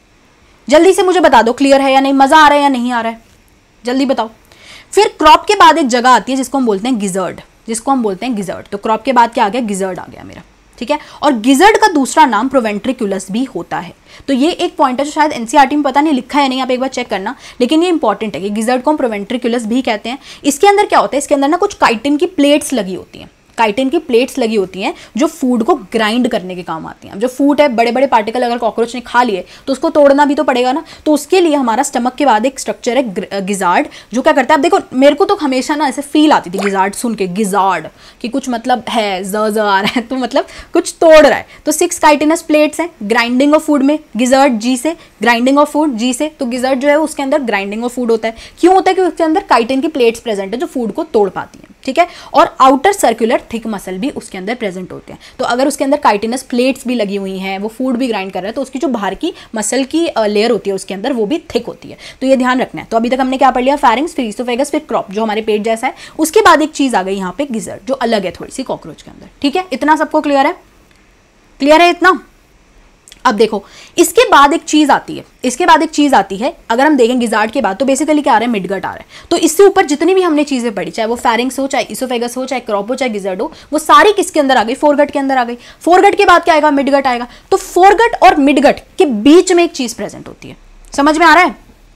A: जल्दी से मुझे बता दो क्लियर है या नहीं, मजा आ रहा है या नहीं आ रहा है, जल्दी बताओ। फिर क्रॉप के बाद एक जगह आती है जिसको हम बोलते हैं गिजर्ड, जिसको हम बोलते हैं गिजर्ड। तो क्रॉप के बाद क्या आ गया, गिजर्ड आ गया मेरा, ठीक है। और गिजर्ड का दूसरा नाम प्रोवेंट्रिकुलस भी होता है। तो ये एक पॉइंट है जो शायद एनसीईआरटी में पता नहीं लिखा है नहीं, आप एक बार चेक करना, लेकिन ये इंपॉर्टेंट है कि गिजर्ड को हम प्रोवेंट्रिकुलस भी कहते हैं। इसके अंदर क्या होता है, इसके अंदर ना कुछ काइटिन की प्लेट्स लगी होती हैं, काइटिन की प्लेट्स लगी होती हैं जो फूड को ग्राइंड करने के काम आती हैं। अब जो फूड है, बड़े बड़े पार्टिकल अगर कॉकरोच ने खा लिए तो उसको तोड़ना भी तो पड़ेगा ना, तो उसके लिए हमारा स्टमक के बाद एक स्ट्रक्चर है गिजार्ड, जो क्या करता है। अब देखो मेरे को तो हमेशा ना ऐसे फील आती थी गिजार्ड सुन के, गिजार्ड कि कुछ मतलब है, ज आ रहा है तो मतलब कुछ तोड़ रहा है। तो 6 काइटिनस प्लेट्स हैं, ग्राइंडिंग ऑफ फूड में गिजार्ड जी से, ग्राइंडिंग ऑफ फूड जी से। तो गिजार्ड जो है उसके अंदर ग्राइंडिंग ऑफ फूड होता है। क्यों होता है, कि उसके अंदर काइटिन की प्लेट्स प्रेजेंट है जो फूड को तोड़ पाती हैं, ठीक है। और आउटर सर्कुलर थिक मसल भी उसके अंदर प्रेजेंट होते हैं। तो अगर उसके अंदर काइटिनस प्लेट्स भी लगी हुई हैं, वो फूड भी ग्राइंड कर रहा है, तो उसकी जो बाहर की मसल की लेयर होती है उसके अंदर वो भी थिक होती है। तो ये ध्यान रखना है। तो अभी तक हमने क्या पढ़ लिया, फेरिंग्स, फिर ईसोफेगस, फिर क्रॉप जो हमारे पेट जैसा है। उसके बाद एक चीज आ गई यहाँ पे गिजर्ड, जो अलग है थोड़ी सी कॉकरोच के अंदर, ठीक है। इतना सबको क्लियर है, क्लियर है इतना। अब देखो इसके बाद एक चीज आती है, इसके बाद एक चीज आती है, अगर हम देखें गिजार्ड के बाद तो बेसिकली क्या आ रहा है, मिडगट आ रहा है। तो इससे ऊपर जितनी भी हमने चीजें पढ़ी, चाहे वो फेरिंग्स हो, चाहे ईसोफेगस हो, चाहे क्रॉप हो, चाहे गिजार्ड हो, वो सारी किसके अंदर आ गई, फोरगट के अंदर आ गई। फोरगट के बाद क्या आएगा, मिडगट आएगा। तो फोरगट और मिडगट के बीच में एक चीज प्रेजेंट होती है, समझ में आ रहा है,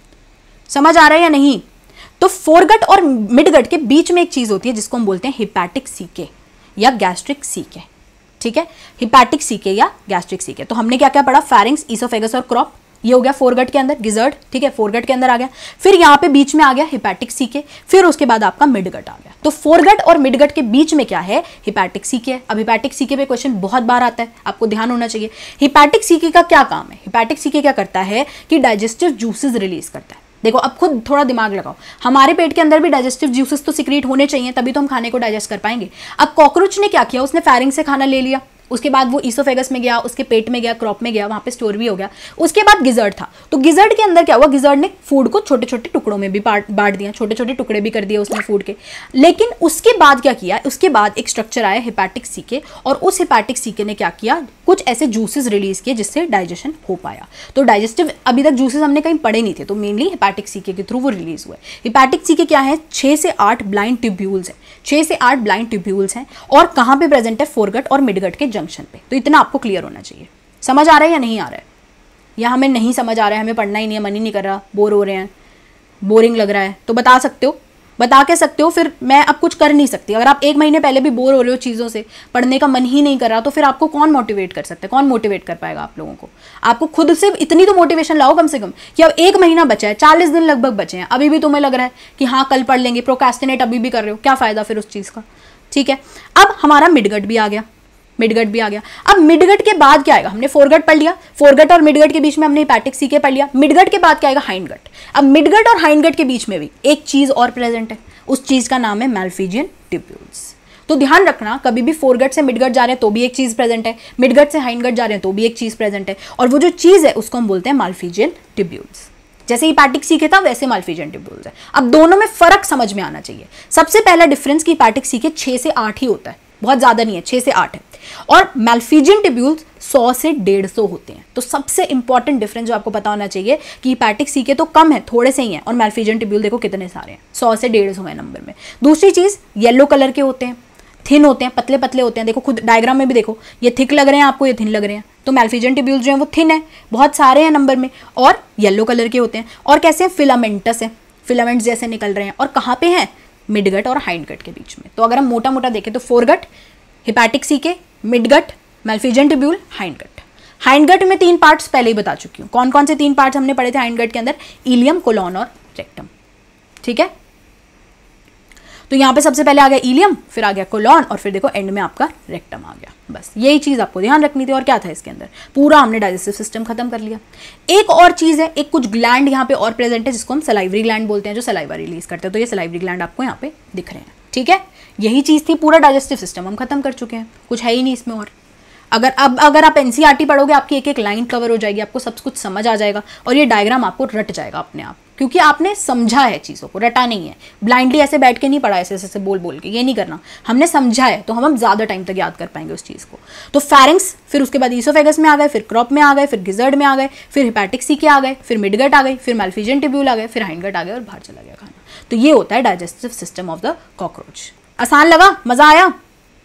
A: समझ आ रहा है या नहीं। तो फोरगट और मिडगट के बीच में एक चीज होती है जिसको हम बोलते हैं हिपैटिक सीके या गैस्ट्रिक सीके, ठीक है। हिपैटिक सीके या गैस्ट्रिक सीके। तो हमने क्या क्या पढ़ा, फेरिंग्स, ईसोफेगस और क्रॉप, ये हो गया फोरगट के अंदर, गिजर्ड, ठीक है, फोरगट के अंदर आ गया। फिर यहाँ पे बीच में आ गया हिपैटिक सीके, फिर उसके बाद आपका मिडगट आ गया। तो फोरगट और मिडगट के बीच में क्या है, हिपैटिक सीके। अब हिपैटिक सीके पे क्वेश्चन बहुत बार आता है, आपको ध्यान होना चाहिए। हिपैटिक सीके का क्या काम है, हिपैटिक सीके क्या करता है कि डाइजेस्टिव जूसेस रिलीज करता है। देखो अब खुद थोड़ा दिमाग लगाओ, हमारे पेट के अंदर भी डाइजेस्टिव जूसेस तो सिक्रीट होने चाहिए, तभी तो हम खाने को डाइजेस्ट कर पाएंगे। अब कॉकरोच ने क्या किया, उसने फेरिंग से खाना ले लिया, उसके बाद वो ईसोफेगस में गया, उसके पेट में गया, क्रॉप में गया, वहां पे स्टोर भी हो गया। उसके बाद गिजर्ड था, तो गिजर्ड के अंदर क्या हुआ, गिजर्ड ने फूड को छोटे छोटे टुकड़ों में भी बांट दिया, छोटे छोटे टुकड़े भी कर दिए उसने फूड के। लेकिन उसके बाद क्या किया, उसके बाद एक स्ट्रक्चर आया हिपैटिक सीके, और उस हिपैटिक सीके ने क्या किया, कुछ ऐसे जूसेस रिलीज किए जिससे डाइजेशन हो पाया। तो डाइजेस्टिव अभी तक जूसेस हमने कहीं पढ़े नहीं थे, तो मेनली हिपैटिक सीके के थ्रू वो रिलीज हुए। हिपैटिक सीके क्या है, 6 से 8 ब्लाइंड ट्यूब्यूल्स है, 6 से 8 ब्लाइंड ट्यूब्यूल्स हैं, और कहाँ पे प्रेजेंट है, फोरगट और मिडगट के जंक्शन पे। तो इतना आपको क्लियर होना चाहिए। समझ आ रहा है या नहीं आ रहा है, या हमें नहीं समझ आ रहा है, हमें पढ़ना ही नहीं है, मन ही नहीं कर रहा, बोर हो रहे हैं, बोरिंग लग रहा है, तो बता सकते हो, बता के सकते हो, फिर मैं अब कुछ कर नहीं सकती। अगर आप 1 महीने पहले भी बोर हो रहे हो चीज़ों से, पढ़ने का मन ही नहीं कर रहा, तो फिर आपको कौन मोटिवेट कर सकता है, कौन मोटिवेट कर पाएगा आप लोगों को। आपको खुद से इतनी तो मोटिवेशन लाओ कम से कम कि अब 1 महीना बचा है, 40 दिन लगभग बचे हैं, अभी भी तुम्हें लग रहा है कि हाँ कल पढ़ लेंगे, प्रोक्रेस्टिनेट अभी भी कर रहे हो, क्या फ़ायदा फिर उस चीज़ का। ठीक है, अब हमारा मिडगट भी आ गया, मिडगट भी आ गया। अब मिडगट के बाद क्या आएगा, हमने फोरगट पढ़ लिया, फोरगट और मिडगट के बीच में हमने हिपैटिक सीके पढ़ लिया। मिडगट के बाद क्या आएगा, हाइंडगट। अब मिडगट और हाइंडगट के बीच में भी एक चीज और प्रेजेंट है, उस चीज का नाम है मैल्फिजियन ट्यूब्यूल्स। तो ध्यान रखना, कभी भी फोरगट से मिडगट जा रहे हैं तो भी एक चीज प्रेजेंट है, मिडगट से हाइंडगट जा रहे हैं तो भी एक चीज प्रेजेंट है, और वो जो चीज है उसको हम बोलते हैं मैल्फिजियन ट्यूब्यूल्स। जैसे हिपैटिक सीके था वैसे मैल्फिजियन ट्यूब्यूल्स है। अब दोनों में फर्क समझ में आना चाहिए। सबसे पहला डिफरेंस कि हिपैटिक सीके 6 से 8 ही होता है, बहुत ज़्यादा नहीं है, 6 से 8 है। और मैल्फिजियन ट्यूब्यूल्स 100 से 150 होते हैं। तो सबसे इंपॉर्टेंट डिफरेंस जो आपको पता होना चाहिए कि हिपैटिक सीके तो कम है, थोड़े से ही हैं, और मैल्फिजियन ट्यूब्यूल देखो कितने सारे हैं, 100 से 150 है नंबर में। दूसरी चीज़ येलो कलर के होते हैं, थिन होते हैं, पतले पतले होते हैं। देखो खुद डायग्राम में भी देखो, ये थिक लग रहे हैं आपको, ये थिन लग रहे हैं। तो मैल्फिजियन ट्यूब्यूल जो है वो थिन है, बहुत सारे हैं नंबर में, और येलो कलर के होते हैं। और कैसे हैं, फिलामेंटस है, फिलामेंट्स जैसे निकल रहे हैं। और कहाँ पे हैं, मिडगट और हाइंडगट के बीच में। तो अगर हम मोटा मोटा देखें तो foregut, hepatic caeca, midgut, Malpighian tubule, hindgut. Hindgut में 3 पार्ट्स पहले ही बता चुकी हूँ। कौन कौन से 3 पार्ट्स हमने पढ़े थे हाइंडगट के अंदर, इलियम, कोलॉन और रेक्टम। ठीक है, तो यहाँ पे सबसे पहले आ गया इलियम, फिर आ गया कोलॉन, और फिर देखो एंड में आपका रेक्टम आ गया। बस यही चीज़ आपको ध्यान रखनी थी। और क्या था इसके अंदर, पूरा हमने डाइजेस्टिव सिस्टम खत्म कर लिया। एक और चीज़ है, एक कुछ ग्लैंड यहाँ पे और प्रेजेंट है जिसको हम सलाइवरी ग्लैंड बोलते हैं, जो सलाइवा रिलीज करते हैं। तो ये सलाइवरी ग्लैंड आपको यहाँ पे दिख रहे हैं। ठीक है, यही चीज़ थी, पूरा डाइजेस्टिव सिस्टम हम खत्म कर चुके हैं, कुछ है ही नहीं इसमें और। अगर आप एनसीईआरटी पढ़ोगे, आपकी एक एक लाइन कवर हो जाएगी, आपको सब कुछ समझ आ जाएगा, और ये डायग्राम आपको रट जाएगा अपने आप, क्योंकि आपने समझा है चीज़ों को, रटा नहीं है। ब्लाइंडली ऐसे बैठ के नहीं पढ़ा, ऐसे ऐसे बोल बोल के, ये नहीं करना। हमने समझा है, तो हम ज़्यादा टाइम तक याद कर पाएंगे उस चीज़ को। तो फेरिंग्स, फिर उसके बाद ईसोफेगस में आ गए, फिर क्रॉप में आ गए, फिर गिजर्ड में आ गए, फिर हिपैटिक सीके आ गए, फिर मिडगट आ गई, फिर मैल्फिजियन ट्यूब्यूल आ गए, फिर हाइंडगट आ गए, और बाहर चला गया खाना। तो ये होता है digestive system of the cockroach. आसान लगा, मजा आया?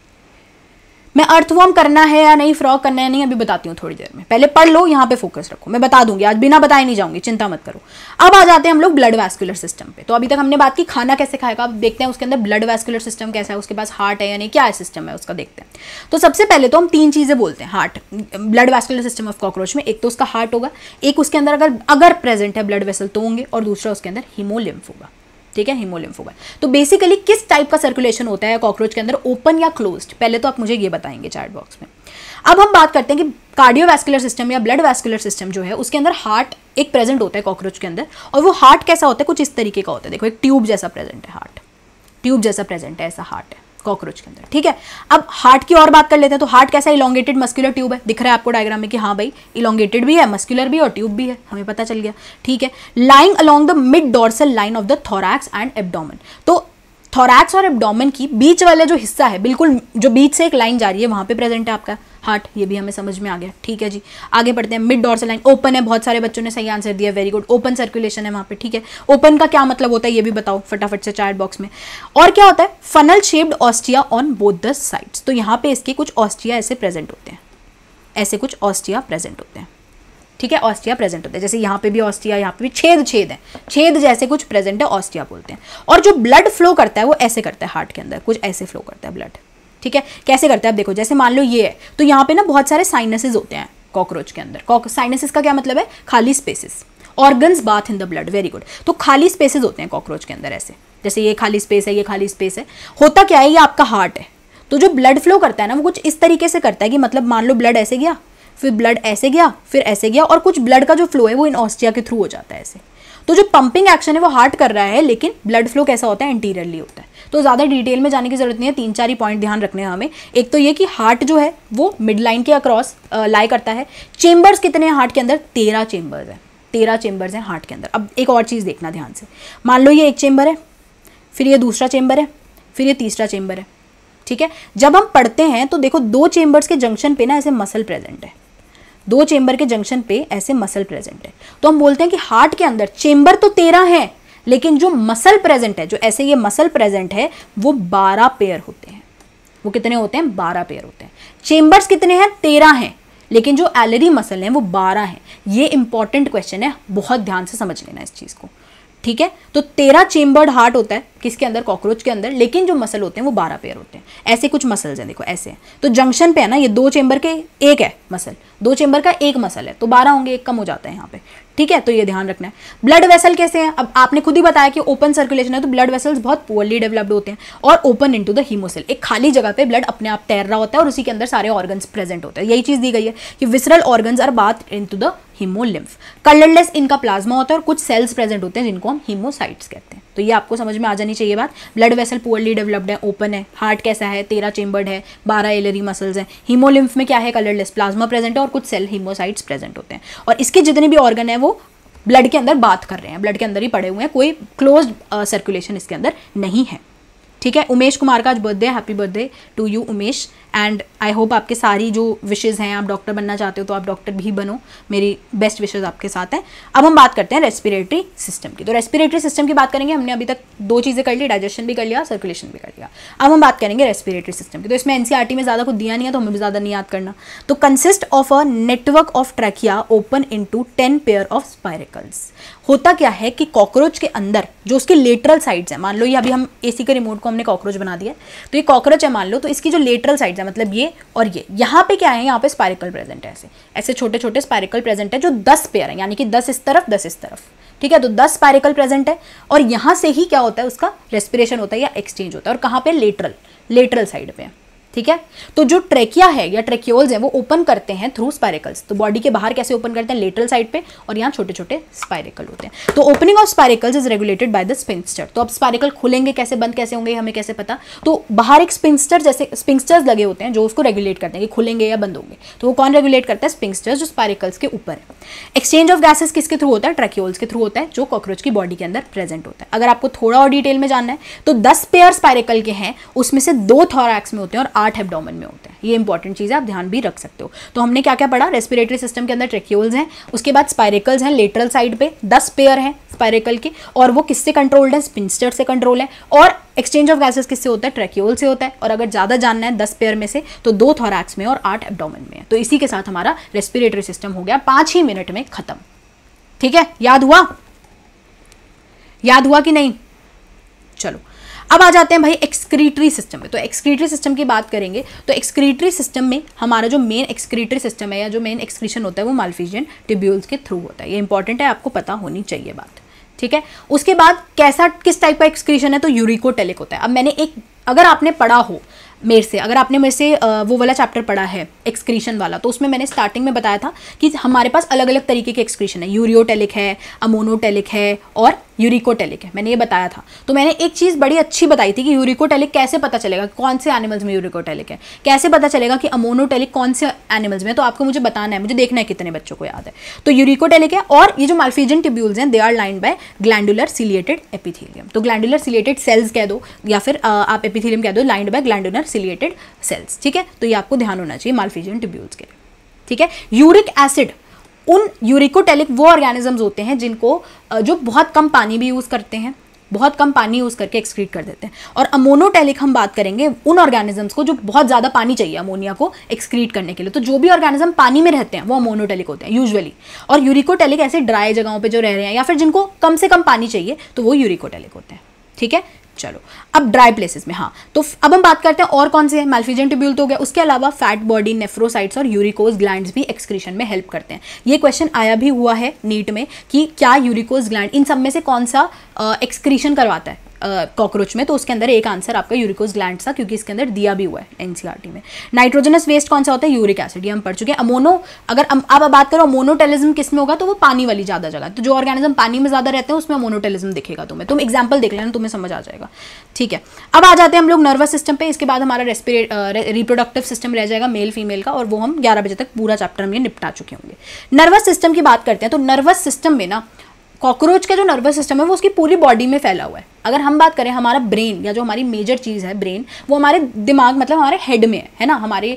A: मैं अर्थवॉर्म करना है या नहीं, फ्रॉग करना है नहीं, अभी बताती हूँ थोड़ी देर में। पहले पढ़ लो, यहाँ पे फोकस रखो, मैं बता दूंगी, आज बिना बताए नहीं जाऊंगी, चिंता मत करो। अब आ जाते हैं हम लोग ब्लड वैस्कुलर सिस्टम पे। तो अभी तक हमने बात की खाना कैसे खाएगा, अब देखते हैं उसके अंदर ब्लड वैस्कुलर सिस्टम कैसा है, उसके पास हार्ट है या नहीं, क्या है सिस्टम है उसका, देखते हैं। तो सबसे पहले तो हम 3 चीजें बोलते हैं heart, blood vascular system of cockroach में। एक तो उसका हार्ट होगा, एक उसके अंदर अगर प्रेजेंट है ब्लड वेसल तो होंगे, और दूसरा उसके अंदर हीमोलिम्फ होगा। ठीक है, हीमोलिम्फ होगा। तो बेसिकली किस टाइप का सर्कुलेशन होता है कॉकरोच के अंदर, ओपन या क्लोज्ड, पहले तो आप मुझे ये बताएंगे चैट बॉक्स में। अब हम बात करते हैं कि कार्डियोवैस्कुलर सिस्टम या ब्लड वैस्कुलर सिस्टम जो है, उसके अंदर हार्ट एक प्रेजेंट होता है कॉकरोच के अंदर। और वो हार्ट कैसा होता है, कुछ इस तरीके का होता है। देखो एक ट्यूब जैसा प्रेजेंट है, हार्ट ट्यूब जैसा प्रेजेंट है, ऐसा हार्ट है कॉकरोच के अंदर। ठीक है, अब हार्ट की और बात कर लेते हैं। तो हार्ट कैसा, इलोंगेटेड मस्कुलर ट्यूब है, दिख रहा है आपको डायग्राम में कि हाँ भाई इलोंगेटेड भी है, मस्कुलर भी है, और ट्यूब भी है, हमें पता चल गया। ठीक है, lying along the mid dorsal line of the thorax and abdomen. तो थोरैक्स और एब्डोमेन की बीच वाला जो हिस्सा है, बिल्कुल जो बीच से एक लाइन जा रही है, वहां पे प्रेजेंट है आपका हार्ट। ये भी हमें समझ में आ गया। ठीक है जी, आगे बढ़ते हैं। मिड डोर्सल लाइन ओपन है, बहुत सारे बच्चों ने सही आंसर दिया, वेरी गुड। ओपन सर्कुलेशन है वहां पे। ठीक है, ओपन का क्या मतलब होता है ये भी बताओ फटाफट से चैट बॉक्स में। और क्या होता है, funnel shaped ostia on both the sides. तो यहाँ पे इसके कुछ ऑस्टिया ऐसे प्रेजेंट होते हैं, ऐसे कुछ ऑस्टिया प्रेजेंट होते हैं। ठीक है, ऑस्टिया प्रेजेंट होते हैं, जैसे यहाँ पे भी ऑस्टिया, यहाँ पे भी छेद है, छेद जैसे कुछ प्रेजेंट है, ऑस्टिया बोलते हैं। और जो ब्लड फ्लो करता है वो ऐसे करता है, हार्ट के अंदर कुछ ऐसे फ्लो करता है ब्लड। ठीक है, कैसे करता है, अब देखो, जैसे मान लो ये है, तो यहाँ पे ना बहुत सारे साइनसेस होते हैं कॉकरोच के अंदर। साइनसेस का क्या मतलब है, खाली spaces. Organs bath in the blood, very good. तो खाली स्पेसेस होते हैं कॉकरोच के अंदर ऐसे, जैसे ये खाली स्पेस है, ये खाली स्पेस है। होता क्या है, ये आपका हार्ट है। तो जो ब्लड फ्लो करता है ना, वो कुछ इस तरीके से करता है कि मतलब मान लो ब्लड ऐसे गया, फिर ब्लड ऐसे गया, फिर ऐसे गया, और कुछ ब्लड का जो फ्लो है वो इन ऑस्टिया के थ्रू हो जाता है ऐसे। तो जो पंपिंग एक्शन है वो हार्ट कर रहा है, लेकिन ब्लड फ्लो कैसा होता है, एंटीरियरली होता है। तो ज़्यादा डिटेल में जाने की जरूरत नहीं है, 3-4 ही पॉइंट ध्यान रखने हैं हमें। एक तो ये कि हार्ट जो है वो मिड लाइन के अक्रॉस लाई करता है। चेंबर्स कितने हैं हार्ट के अंदर, 13 चेंबर्स हैं, 13 चेंबर्स हैं हार्ट के अंदर। अब एक और चीज़ देखना ध्यान से, मान लो ये एक चेंबर है, फिर ये दूसरा चेंबर है, फिर ये तीसरा चेंबर है। ठीक है, जब हम पढ़ते हैं तो देखो 2 चेंबर्स के जंक्शन पे ना ऐसे मसल प्रेजेंट है, 2 चेंबर के जंक्शन पे ऐसे मसल प्रेजेंट है। तो हम बोलते हैं कि हार्ट के अंदर चेंबर तो 13 है, लेकिन जो मसल प्रेजेंट है, जो ऐसे ये मसल प्रेजेंट है, वो 12 पेयर होते हैं। वो कितने होते हैं, 12 पेयर होते हैं। चेंबर्स कितने हैं, 13 हैं, लेकिन जो एलरी मसल हैं वो 12 हैं। ये इंपॉर्टेंट क्वेश्चन है, बहुत ध्यान से समझ लेना इस चीज को। ठीक है, तो 13 चेंबर्ड हार्ट होता है किसके अंदर, कॉकरोच के अंदर, लेकिन जो मसल होते हैं वो 12 पेयर होते हैं। ऐसे कुछ मसल्स हैं, देखो ऐसे हैं। तो जंक्शन पे है ना, ये 2 चेंबर के एक है मसल, 2 चेंबर का एक मसल है, तो 12 होंगे, एक कम हो जाता है यहाँ पे। ठीक है, तो ये ध्यान रखना है। ब्लड वेसल कैसे हैं, अब आपने खुद ही बताया कि ओपन सर्कुलेशन है, तो ब्लड वेसल्स बहुत पुअरली डेवलप्ड होते हैं और ओपन इनटू द हीमोसेल। एक खाली जगह पे ब्लड अपने आप तैर रहा होता है और उसी के अंदर सारे ऑर्गन्स प्रेजेंट होते हैं। यही चीज दी गई है कि visceral organs are bath into the haemolymph. Colourless इनका प्लाज्मा होता है और कुछ सेल्स प्रेजेंट होते हैं जिनको हम हीमोसाइट्स कहते हैं। तो ये आपको समझ में आ जानी चाहिए बात। ब्लड वेसल पुअरली डेवलप्ड है, ओपन है। हार्ट कैसा है, 13 चेंबर्ड है, 12 एलरी मसल्स हैं। हीमोलिम्फ में क्या है, कलरलेस प्लाज्मा प्रेजेंट है और कुछ सेल हीमोसाइट्स प्रेजेंट होते हैं। और इसके जितने भी ऑर्गन है वो ब्लड के अंदर बात कर रहे हैं, ब्लड के अंदर ही पड़े हुए हैं, कोई क्लोज्ड सर्कुलेशन इसके अंदर नहीं है। ठीक है। उमेश कुमार का आज birthday, happy birthday to you Umesh, and I hope आपके सारी जो विशेज़ हैं, आप डॉक्टर बनना चाहते हो तो आप डॉक्टर भी बनो, मेरी बेस्ट विशेज़ आपके साथ हैं। अब हम बात करते हैं रेस्पिरेटरी सिस्टम की। तो रेस्पिरेटरी सिस्टम की बात करेंगे, हमने अभी तक 2 चीज़ें कर ली, डाइजेशन भी कर लिया, सर्कुलेशन भी कर लिया। अब हम बात करेंगे रेस्पिरेटरी सिस्टम की। तो इसमें एनसीईआरटी में ज़्यादा कुछ दिया नहीं है तो हमें भी ज़्यादा नहीं याद करना। तो consist of a network of trachea open into 10 pair of spiracles. होता क्या है कि कॉकरोच के अंदर जो उसके लेटरल साइड्स हैं, मान लो ये अभी हम एसी के रिमोट को हमने कॉकरोच बना दिया, तो ये कॉकरोच है मान लो, तो इसकी जो लेटरल साइड्स है मतलब ये और ये, यहाँ पे क्या है, यहाँ पे स्पाइरिकल प्रेजेंट है, ऐसे ऐसे छोटे छोटे स्पाइरिकल प्रेजेंट है जो 10 पेयर है, यानी कि 10 इस तरफ 10 इस तरफ, ठीक है। तो 10 स्पाइरिकल प्रेजेंट है और यहाँ से ही क्या होता है, उसका रेस्पिरेशन होता है या एक्सचेंज होता है। और कहाँ पे, लेटरल साइड पे, ठीक है। तो जो ट्रेकिया है या ट्रेक्योल्स है वो ओपन करते हैं थ्रू स्पाइरिकल्स। तो बॉडी के बाहर कैसे ओपन करते हैं, लेटरल साइड पे, और यहाँ छोटे छोटे स्पाइरिकल होते हैं। तो opening of spiracles is regulated by the sphincter. तो अब स्पाइरिकल खुलेंगे कैसे, बंद कैसे होंगे, हमें कैसे पता। तो बाहर एक स्पिंस्टर जैसे स्पिंस्टर्स लगे होते हैं जो उसको रेगुलेट करते हैं कि खुलेंगे या बंद होंगे। तो वो कौन रेगुलेट करता है, स्पिंस्टर्स, जो स्पाइरिकल्स के ऊपर है। एक्सचेंज ऑफ गैसेस किसके थ्रू होता है, ट्रेक्योल्स के थ्रू होता है, जो कॉकरोच की बॉडी के अंदर प्रेजेंट होता है। अगर आपको थोड़ा और डिटेल में जानना है तो 10 पेयर स्पाइरिकल के हैं, उसमें से 2 थोरैक्स में होते हैं और 8 एब्डोमेन में होते हैं। ये इंपॉर्टेंट चीज़ है, आप ध्यान भी रख सकते हो। तो हमने क्या क्या पढ़ा, रेस्पिरेटरी सिस्टम के अंदर ट्रेक्योल्स हैं, उसके बाद स्पाइरिकल्स हैं लेटरल साइड पे, 10 पेयर हैं स्पाइरिकल के, और वो किससे कंट्रोल्ड है, स्पिंस्टर से कंट्रोल है। और एक्सचेंज ऑफ गैसेस किससे होता है, ट्रेक्योल से होता है। और अगर ज़्यादा जानना है 10 पेयर में से तो 2 थोरैक्स में और 8 एब्डोमेन में है। तो इसी के साथ हमारा रेस्पिरेटरी सिस्टम हो गया 5 ही मिनट में खत्म, ठीक है। याद हुआ कि नहीं, चलो अब आ जाते हैं भाई एक्सक्रीटरी सिस्टम में। तो एक्सक्रीटरी सिस्टम की बात करेंगे तो एक्सक्रीटरी सिस्टम में हमारा जो मेन एक्सक्रीटरी सिस्टम है या जो मेन एक्सक्रीशन होता है वो माल्फिजियन ट्यूब्यूल्स के थ्रू होता है। ये इंपॉर्टेंट है, आपको पता होनी चाहिए बात, ठीक है। उसके बाद किस टाइप का एक्सक्रीशन है, तो यूरिकोटेलिक होता है। अब अगर आपने पढ़ा हो अगर आपने मेरे से वो वाला चैप्टर पढ़ा है एक्सक्रीशन वाला, तो उसमें मैंने स्टार्टिंग में बताया था कि हमारे पास अलग अलग तरीके के एक्सक्रीशन है, यूरियोटेलिक है, अमोनोटेलिक है और यूरिकोटेलिक है, मैंने ये बताया था। तो मैंने एक चीज़ बड़ी अच्छी बताई थी कि यूरिकोटेलिक कैसे पता चलेगा कौन से एनिमल्स में यूरिकोटेलिक है, कैसे पता चलेगा कि अमोनोटेलिक कौन से एनिमल्स में। तो आपको मुझे बताना है, मुझे देखना है कितने बच्चों को याद है। तो यूरिकोटेलिक है, और ये जो माल्फिजियन ट्यूब्यूल्स हैं they are lined by glandular ciliated epithelium. तो ग्लैंडुलर सिलिएटेड सेल्स कह दो या फिर आप एपिथेलियम कह दो, lined by glandular ciliated cells, ठीक है। तो ये आपको ध्यान होना चाहिए माल्फिजियन ट्यूब्यूल्स के लिए, ठीक है। यूरिक एसिड, उन यूरिकोटेलिक वो ऑर्गेनिजम्स होते हैं जिनको जो बहुत कम पानी भी यूज़ करते हैं, बहुत कम पानी यूज़ करके एक्सक्रीट कर देते हैं। और अमोनोटेलिक हम बात करेंगे उन ऑर्गेनिजम्स को जो बहुत ज़्यादा पानी चाहिए अमोनिया को एक्सक्रीट करने के लिए। तो जो भी ऑर्गेनिज्म पानी में रहते हैं वो अमोनोटेलिक होते हैं यूजुअली, और यूरिकोटेलिक ऐसे ड्राई जगहों पे जो रह रहे हैं या फिर जिनको कम से कम पानी चाहिए तो वो यूरिकोटेलिक होते हैं, ठीक है। चलो अब ड्राई प्लेसेस में, हाँ तो अब हम बात करते हैं और कौन से हैं। माल्फिजियन ट्यूब्यूल तो हो गया, उसके अलावा फैट बॉडी, नेफ्रोसाइट्स और यूरिकोज ग्लैंड्स भी एक्सक्रीशन में हेल्प करते हैं। ये क्वेश्चन आया भी हुआ है नीट में कि क्या यूरिकोज ग्लैंड, इन सब में से कौन सा एक्सक्रीशन करवाता है कॉकरोच में। तो उसके अंदर एक आंसर आपका यूरिकोज ग्लैंड था, क्योंकि इसके अंदर दिया भी हुआ है एनसीईआरटी में। नाइट्रोजनस वेस्ट कौन सा होता है, यूरिक एसिड, ये हम पढ़ चुके हैं। अमोनो, अगर आप बात करो अमोनोटेलिज्म किस में होगा, तो वो पानी वाली ज़्यादा जगह, तो जो ऑर्गेनिज्म पानी में ज़्यादा रहते हैं उसमें अमोनोटेलिज्म दिखेगा तुम्हें। तुम एग्जाम्पल देख लेना, तुम्हें समझ आ जाएगा, ठीक है। अब आ जाते हैं हम लोग नर्वस सिस्टम पे। इसके बाद हमारा रिप्रोडक्टिव सिस्टम रह जाएगा मेल फीमेल का, और वो हम 11 बजे तक पूरा चैप्टर हम ये निपटा चुके होंगे। नर्वस सिस्टम की बात करते हैं तो नर्वस सिस्टम में ना कॉकरोच का जो नर्वस सिस्टम है वो उसकी पूरी बॉडी में फैला हुआ है। अगर हम बात करें हमारा ब्रेन, या जो हमारी मेजर चीज़ है ब्रेन, वो हमारे दिमाग मतलब हमारे हेड में है ना, हमारे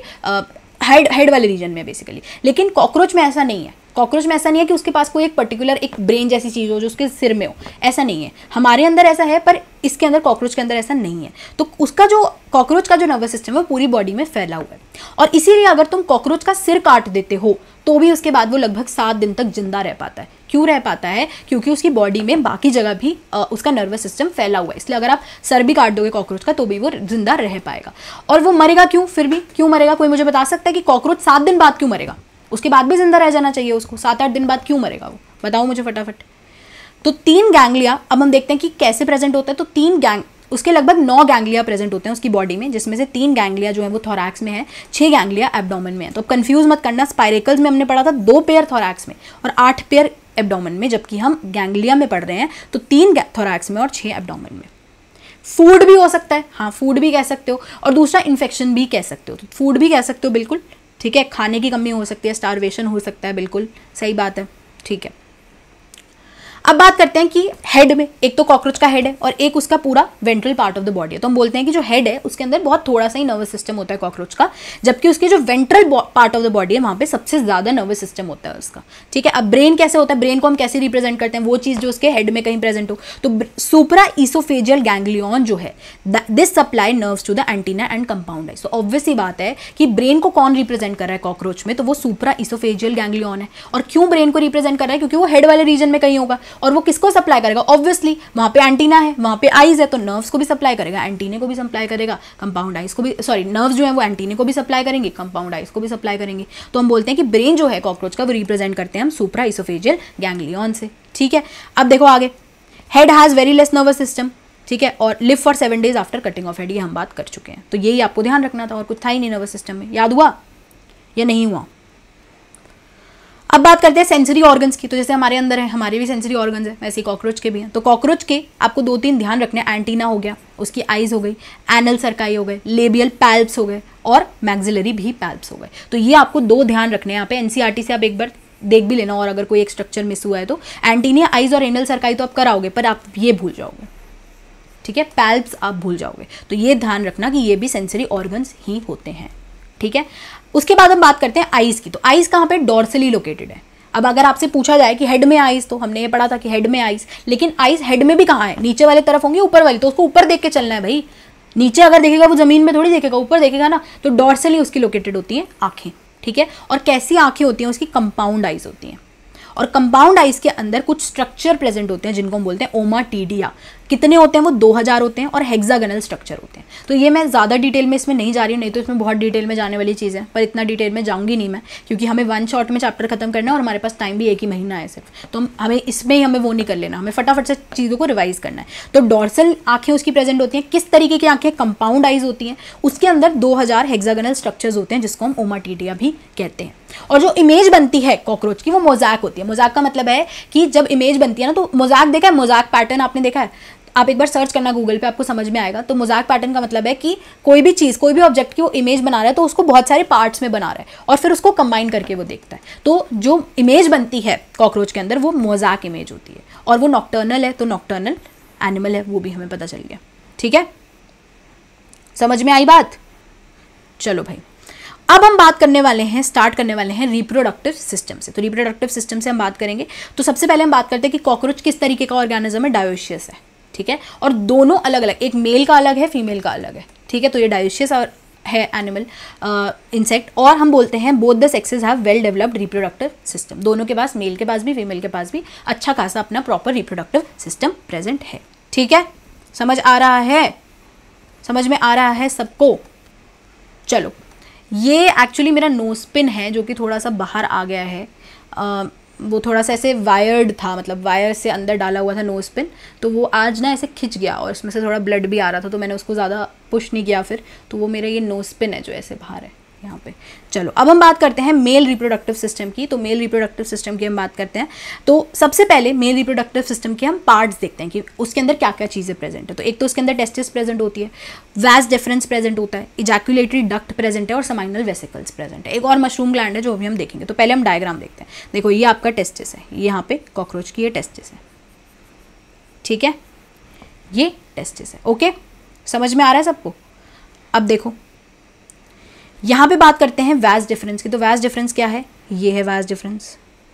A: हेड वाले रीजन में बेसिकली। लेकिन कॉकरोच में ऐसा नहीं है। कॉकरोच में ऐसा नहीं है कि उसके पास कोई एक पर्टिकुलर एक ब्रेन जैसी चीज़ हो जो उसके सिर में हो, ऐसा नहीं है। हमारे अंदर ऐसा है पर इसके अंदर, कॉकरोच के अंदर ऐसा नहीं है। तो उसका जो कॉकरोच का जो नर्वस सिस्टम है वो पूरी बॉडी में फैला हुआ है, और इसीलिए अगर तुम कॉकरोच का सिर काट देते हो तो भी उसके बाद वो लगभग 7 दिन तक जिंदा रह पाता है। क्यों रह पाता है, क्योंकि उसकी बॉडी में बाकी जगह भी उसका नर्वस सिस्टम फैला हुआ है। इसलिए अगर आप सर भी काट दोगे कॉकरोच का तो भी वो जिंदा रह पाएगा। और वो मरेगा क्यों, फिर भी क्यों मरेगा, कोई मुझे बता सकता है कि कॉकरोच 7 दिन बाद क्यों मरेगा, उसके बाद भी जिंदा रह जाना चाहिए उसको, 7-8 दिन बाद क्यों मरेगा वो, बताओ मुझे फटाफट। तो 3 गैंग्लिया, अब हम देखते हैं कि कैसे प्रेजेंट होता है। तो उसके लगभग 9 गैंग्लिया प्रेजेंट होते हैं उसकी बॉडी में, जिसमें से 3 गैंग्लिया जो है वो थोरैक्स में है, 6 गैंग्लिया एब्डोमेन में है। तो अब कंफ्यूज मत करना, स्पाइरेकल्स में हमने पढ़ा था 2 पेयर थोरैक्स में और 8 पेयर एब्डोमेन में, जबकि हम गैंग्लिया में पढ़ रहे हैं तो 3 थोरैक्स में और 6 एब्डोमेन में। फूड भी हो सकता है, हाँ फूड भी कह सकते हो, और दूसरा इन्फेक्शन भी कह सकते हो। तो फूड भी कह सकते हो, बिल्कुल ठीक है, खाने की कमी हो सकती है, स्टारवेशन हो सकता है, बिल्कुल सही बात है, ठीक है। अब बात करते हैं कि हेड में, एक तो कॉकरोच का हेड है और एक उसका पूरा ventral part of the body है। तो हम बोलते हैं कि जो हेड है उसके अंदर बहुत थोड़ा सा ही नर्वस सिस्टम होता है कॉकरोच का, जबकि उसके जो ventral part of the body है वहां पे सबसे ज्यादा नर्वस सिस्टम होता है उसका। ठीक है, अब ब्रेन कैसे होता है, ब्रेन को हम कैसे रिप्रेजेंट करते हैं, वो चीज जो उसके हेड में कहीं प्रेजेंट हो, तो सुप्रा ईसोफेजियल गैंग्लियन जो है, this supply nerves to the antenna and compound eye. So obvious ही बात है कि ब्रेन को कौन रिप्रेजेंट कर रहा है कॉकरोच में, तो वो सुप्रा ईसोफेजियल गैंग्लियन है। और क्यों ब्रेन को रिप्रेजेंट कर रहा है, क्योंकि वो हेड वाले रीजन में कहीं होगा और वो किसको सप्लाई करेगा, ऑब्वियसली वहां पे एंटीना है, वहां पे आईज है, तो नर्व्स को भी सप्लाई करेगा, एंटीने को भी सप्लाई करेगा, कंपाउंड आईज को भी, सॉरी नर्व्स जो है वो एंटीने को भी सप्लाई करेंगे, कंपाउंड आईज को भी सप्लाई करेंगे। तो हम बोलते हैं कि ब्रेन जो है कॉकरोच का वो रिप्रेजेंट करते हैं हम सुप्रा ईसोफेजियल गैंग्लियन से। ठीक है, अब देखो आगे, head has very less nervous system, ठीक है, और live for 7 days after cutting off head, ये हम बात कर चुके हैं। तो यही आपको ध्यान रखना था, और कुछ था ही नहीं नर्वस सिस्टम में। याद हुआ या नहीं हुआ? अब बात करते हैं सेंसरी ऑर्गन्स की। तो जैसे हमारे अंदर है, हमारे भी सेंसरी ऑर्गन्स है, वैसे ही कॉकरोच के भी हैं। तो कॉकरोच के आपको 2-3 ध्यान रखने, एंटीना हो गया, उसकी आईज हो गई, एनल सर्काई हो गए, लेबियल पैल्प्स हो गए और मैक्सिलरी भी पैल्प्स हो गए। तो ये आपको 2 ध्यान रखने हैं यहाँ पे। एनसीईआरटी से आप एक बार देख भी लेना, और अगर कोई एक स्ट्रक्चर मिस हुआ है तो एंटीनिया, आईज और एनल सर्काई तो आप कराओगे, पर आप ये भूल जाओगे। ठीक है, पैल्प्स आप भूल जाओगे। तो ये ध्यान रखना कि ये भी सेंसरी ऑर्गन्स ही होते हैं। ठीक है, उसके बाद हम बात करते हैं आईज की। तो आईज कहाँ पे, डॉर्सली लोकेटेड है। अब अगर आपसे पूछा जाए कि हेड में आईज, तो हमने ये पढ़ा था कि हेड में आईज, लेकिन आईज हेड में भी कहाँ है, नीचे वाले तरफ होंगी, ऊपर वाली, तो उसको ऊपर देख के चलना है भाई। नीचे अगर देखेगा वो जमीन में थोड़ी देखेगा, ऊपर देखेगा ना। तो डॉर्सली उसकी लोकेटेड होती हैं आंखें। ठीक है, और कैसी आंखें होती हैं उसकी, कंपाउंड आईज होती हैं। और कंपाउंड आईज के अंदर कुछ स्ट्रक्चर प्रेजेंट होते हैं जिनको हम बोलते हैं ओमाटीडिया। कितने होते हैं वो, 2000 होते हैं, और हेक्सागोनल स्ट्रक्चर होते हैं। तो ये मैं ज़्यादा डिटेल में इसमें नहीं जा रही हूँ, नहीं तो इसमें बहुत डिटेल में जाने वाली चीज़ है, पर इतना डिटेल में जाऊँगी नहीं मैं, क्योंकि हमें 1 शॉट में चैप्टर खत्म करना है और हमारे पास टाइम भी 1 ही महीना है सिर्फ। तो हमें इसमें ही हमें वो नहीं कर लेना, हमें फटाफट से चीज़ों को रिवाइज करना है। तो डॉर्सल आँखें उसकी प्रेजेंट होती हैं। किस तरीके की आँखें, कंपाउंड आइज होती हैं। उसके अंदर 2000 हेक्सागोनल स्ट्रक्चर्स होते हैं जिसको हम ओमाटीडिया भी कहते हैं। और जो इमेज बनती है कॉकरोच की वो मोज़ैक होती है। मोज़ैक का मतलब है कि जब इमेज बनती है ना, तो मोज़ैक देखा है, मोज़ैक पैटर्न आपने देखा है, आप एक बार सर्च करना गूगल पे, आपको समझ में आएगा। तो मोज़ैक पैटर्न का मतलब है कि कोई भी चीज़, कोई भी ऑब्जेक्ट की वो इमेज बना रहा है, तो उसको बहुत सारे पार्ट्स में बना रहा है और फिर उसको कंबाइन करके वो देखता है। तो जो इमेज बनती है कॉकरोच के अंदर वो मोज़ैक इमेज होती है, और वो नॉक्टर्नल है, तो नॉक्टर्नल एनिमल है, वो भी हमें पता चल गया। ठीक है, समझ में आई बात? चलो भाई, अब हम बात करने वाले हैं, स्टार्ट करने वाले हैं रिप्रोडक्टिव सिस्टम से। तो रिप्रोडक्टिव सिस्टम से हम बात करेंगे। तो सबसे पहले हम बात करते हैं कि कॉकरोच किस तरीके का ऑर्गेनिज्म है, डायोशियस है। ठीक है, और दोनों अलग अलग, एक मेल का अलग है, फीमेल का अलग है। ठीक है, तो ये डायोशियस और है एनिमल इंसेक्ट। और हम बोलते हैं both the sexes have well developed reproductive system. दोनों के पास, मेल के पास भी फीमेल के पास भी अच्छा खासा अपना प्रॉपर रिप्रोडक्टिव सिस्टम प्रेजेंट है। ठीक है, समझ आ रहा है? समझ में आ रहा है सबको? चलो, ये एक्चुअली मेरा नोज पिन है जो कि थोड़ा सा बाहर आ गया है। वो थोड़ा सा ऐसे वायर्ड था, मतलब वायर से अंदर डाला हुआ था नोज पिन, तो वो आज ना ऐसे खिंच गया और इसमें से थोड़ा ब्लड भी आ रहा था, तो मैंने उसको ज़्यादा पुश नहीं किया फिर। तो वो मेरा ये नोज पिन है जो ऐसे बाहर है यहाँ पे। चलो, अब हम बात करते हैं मेल रिप्रोडक्टिव सिस्टम की। तो मेल रिप्रोडक्टिव सिस्टम की हम बात करते हैं। तो सबसे पहले मेल रिप्रोडक्टिव सिस्टम के हम पार्ट्स देखते हैं कि उसके अंदर क्या क्या चीज़ें प्रेजेंट है। तो एक तो उसके अंदर टेस्टिस प्रेजेंट होती है, वैस डिफरेंस प्रेजेंट होता है, इजैकुलेटरी डक्ट प्रेजेंट है और सेमाइनल वेसिकल्स प्रेजेंट है। एक और मशरूम ग्लैंड है जो अभी हम देखेंगे। तो पहले हम डायग्राम देखते हैं। देखो, ये आपका टेस्टिस है, ये यहाँ पे कॉकरोच की ये टेस्टिस है। ठीक है, ये टेस्टिस है। ओके, समझ में आ रहा है सबको? अब देखो, यहां पे बात करते हैं वैस डिफरेंस की। तो वैस डिफरेंस क्या है, ये है वैस डिफरेंस।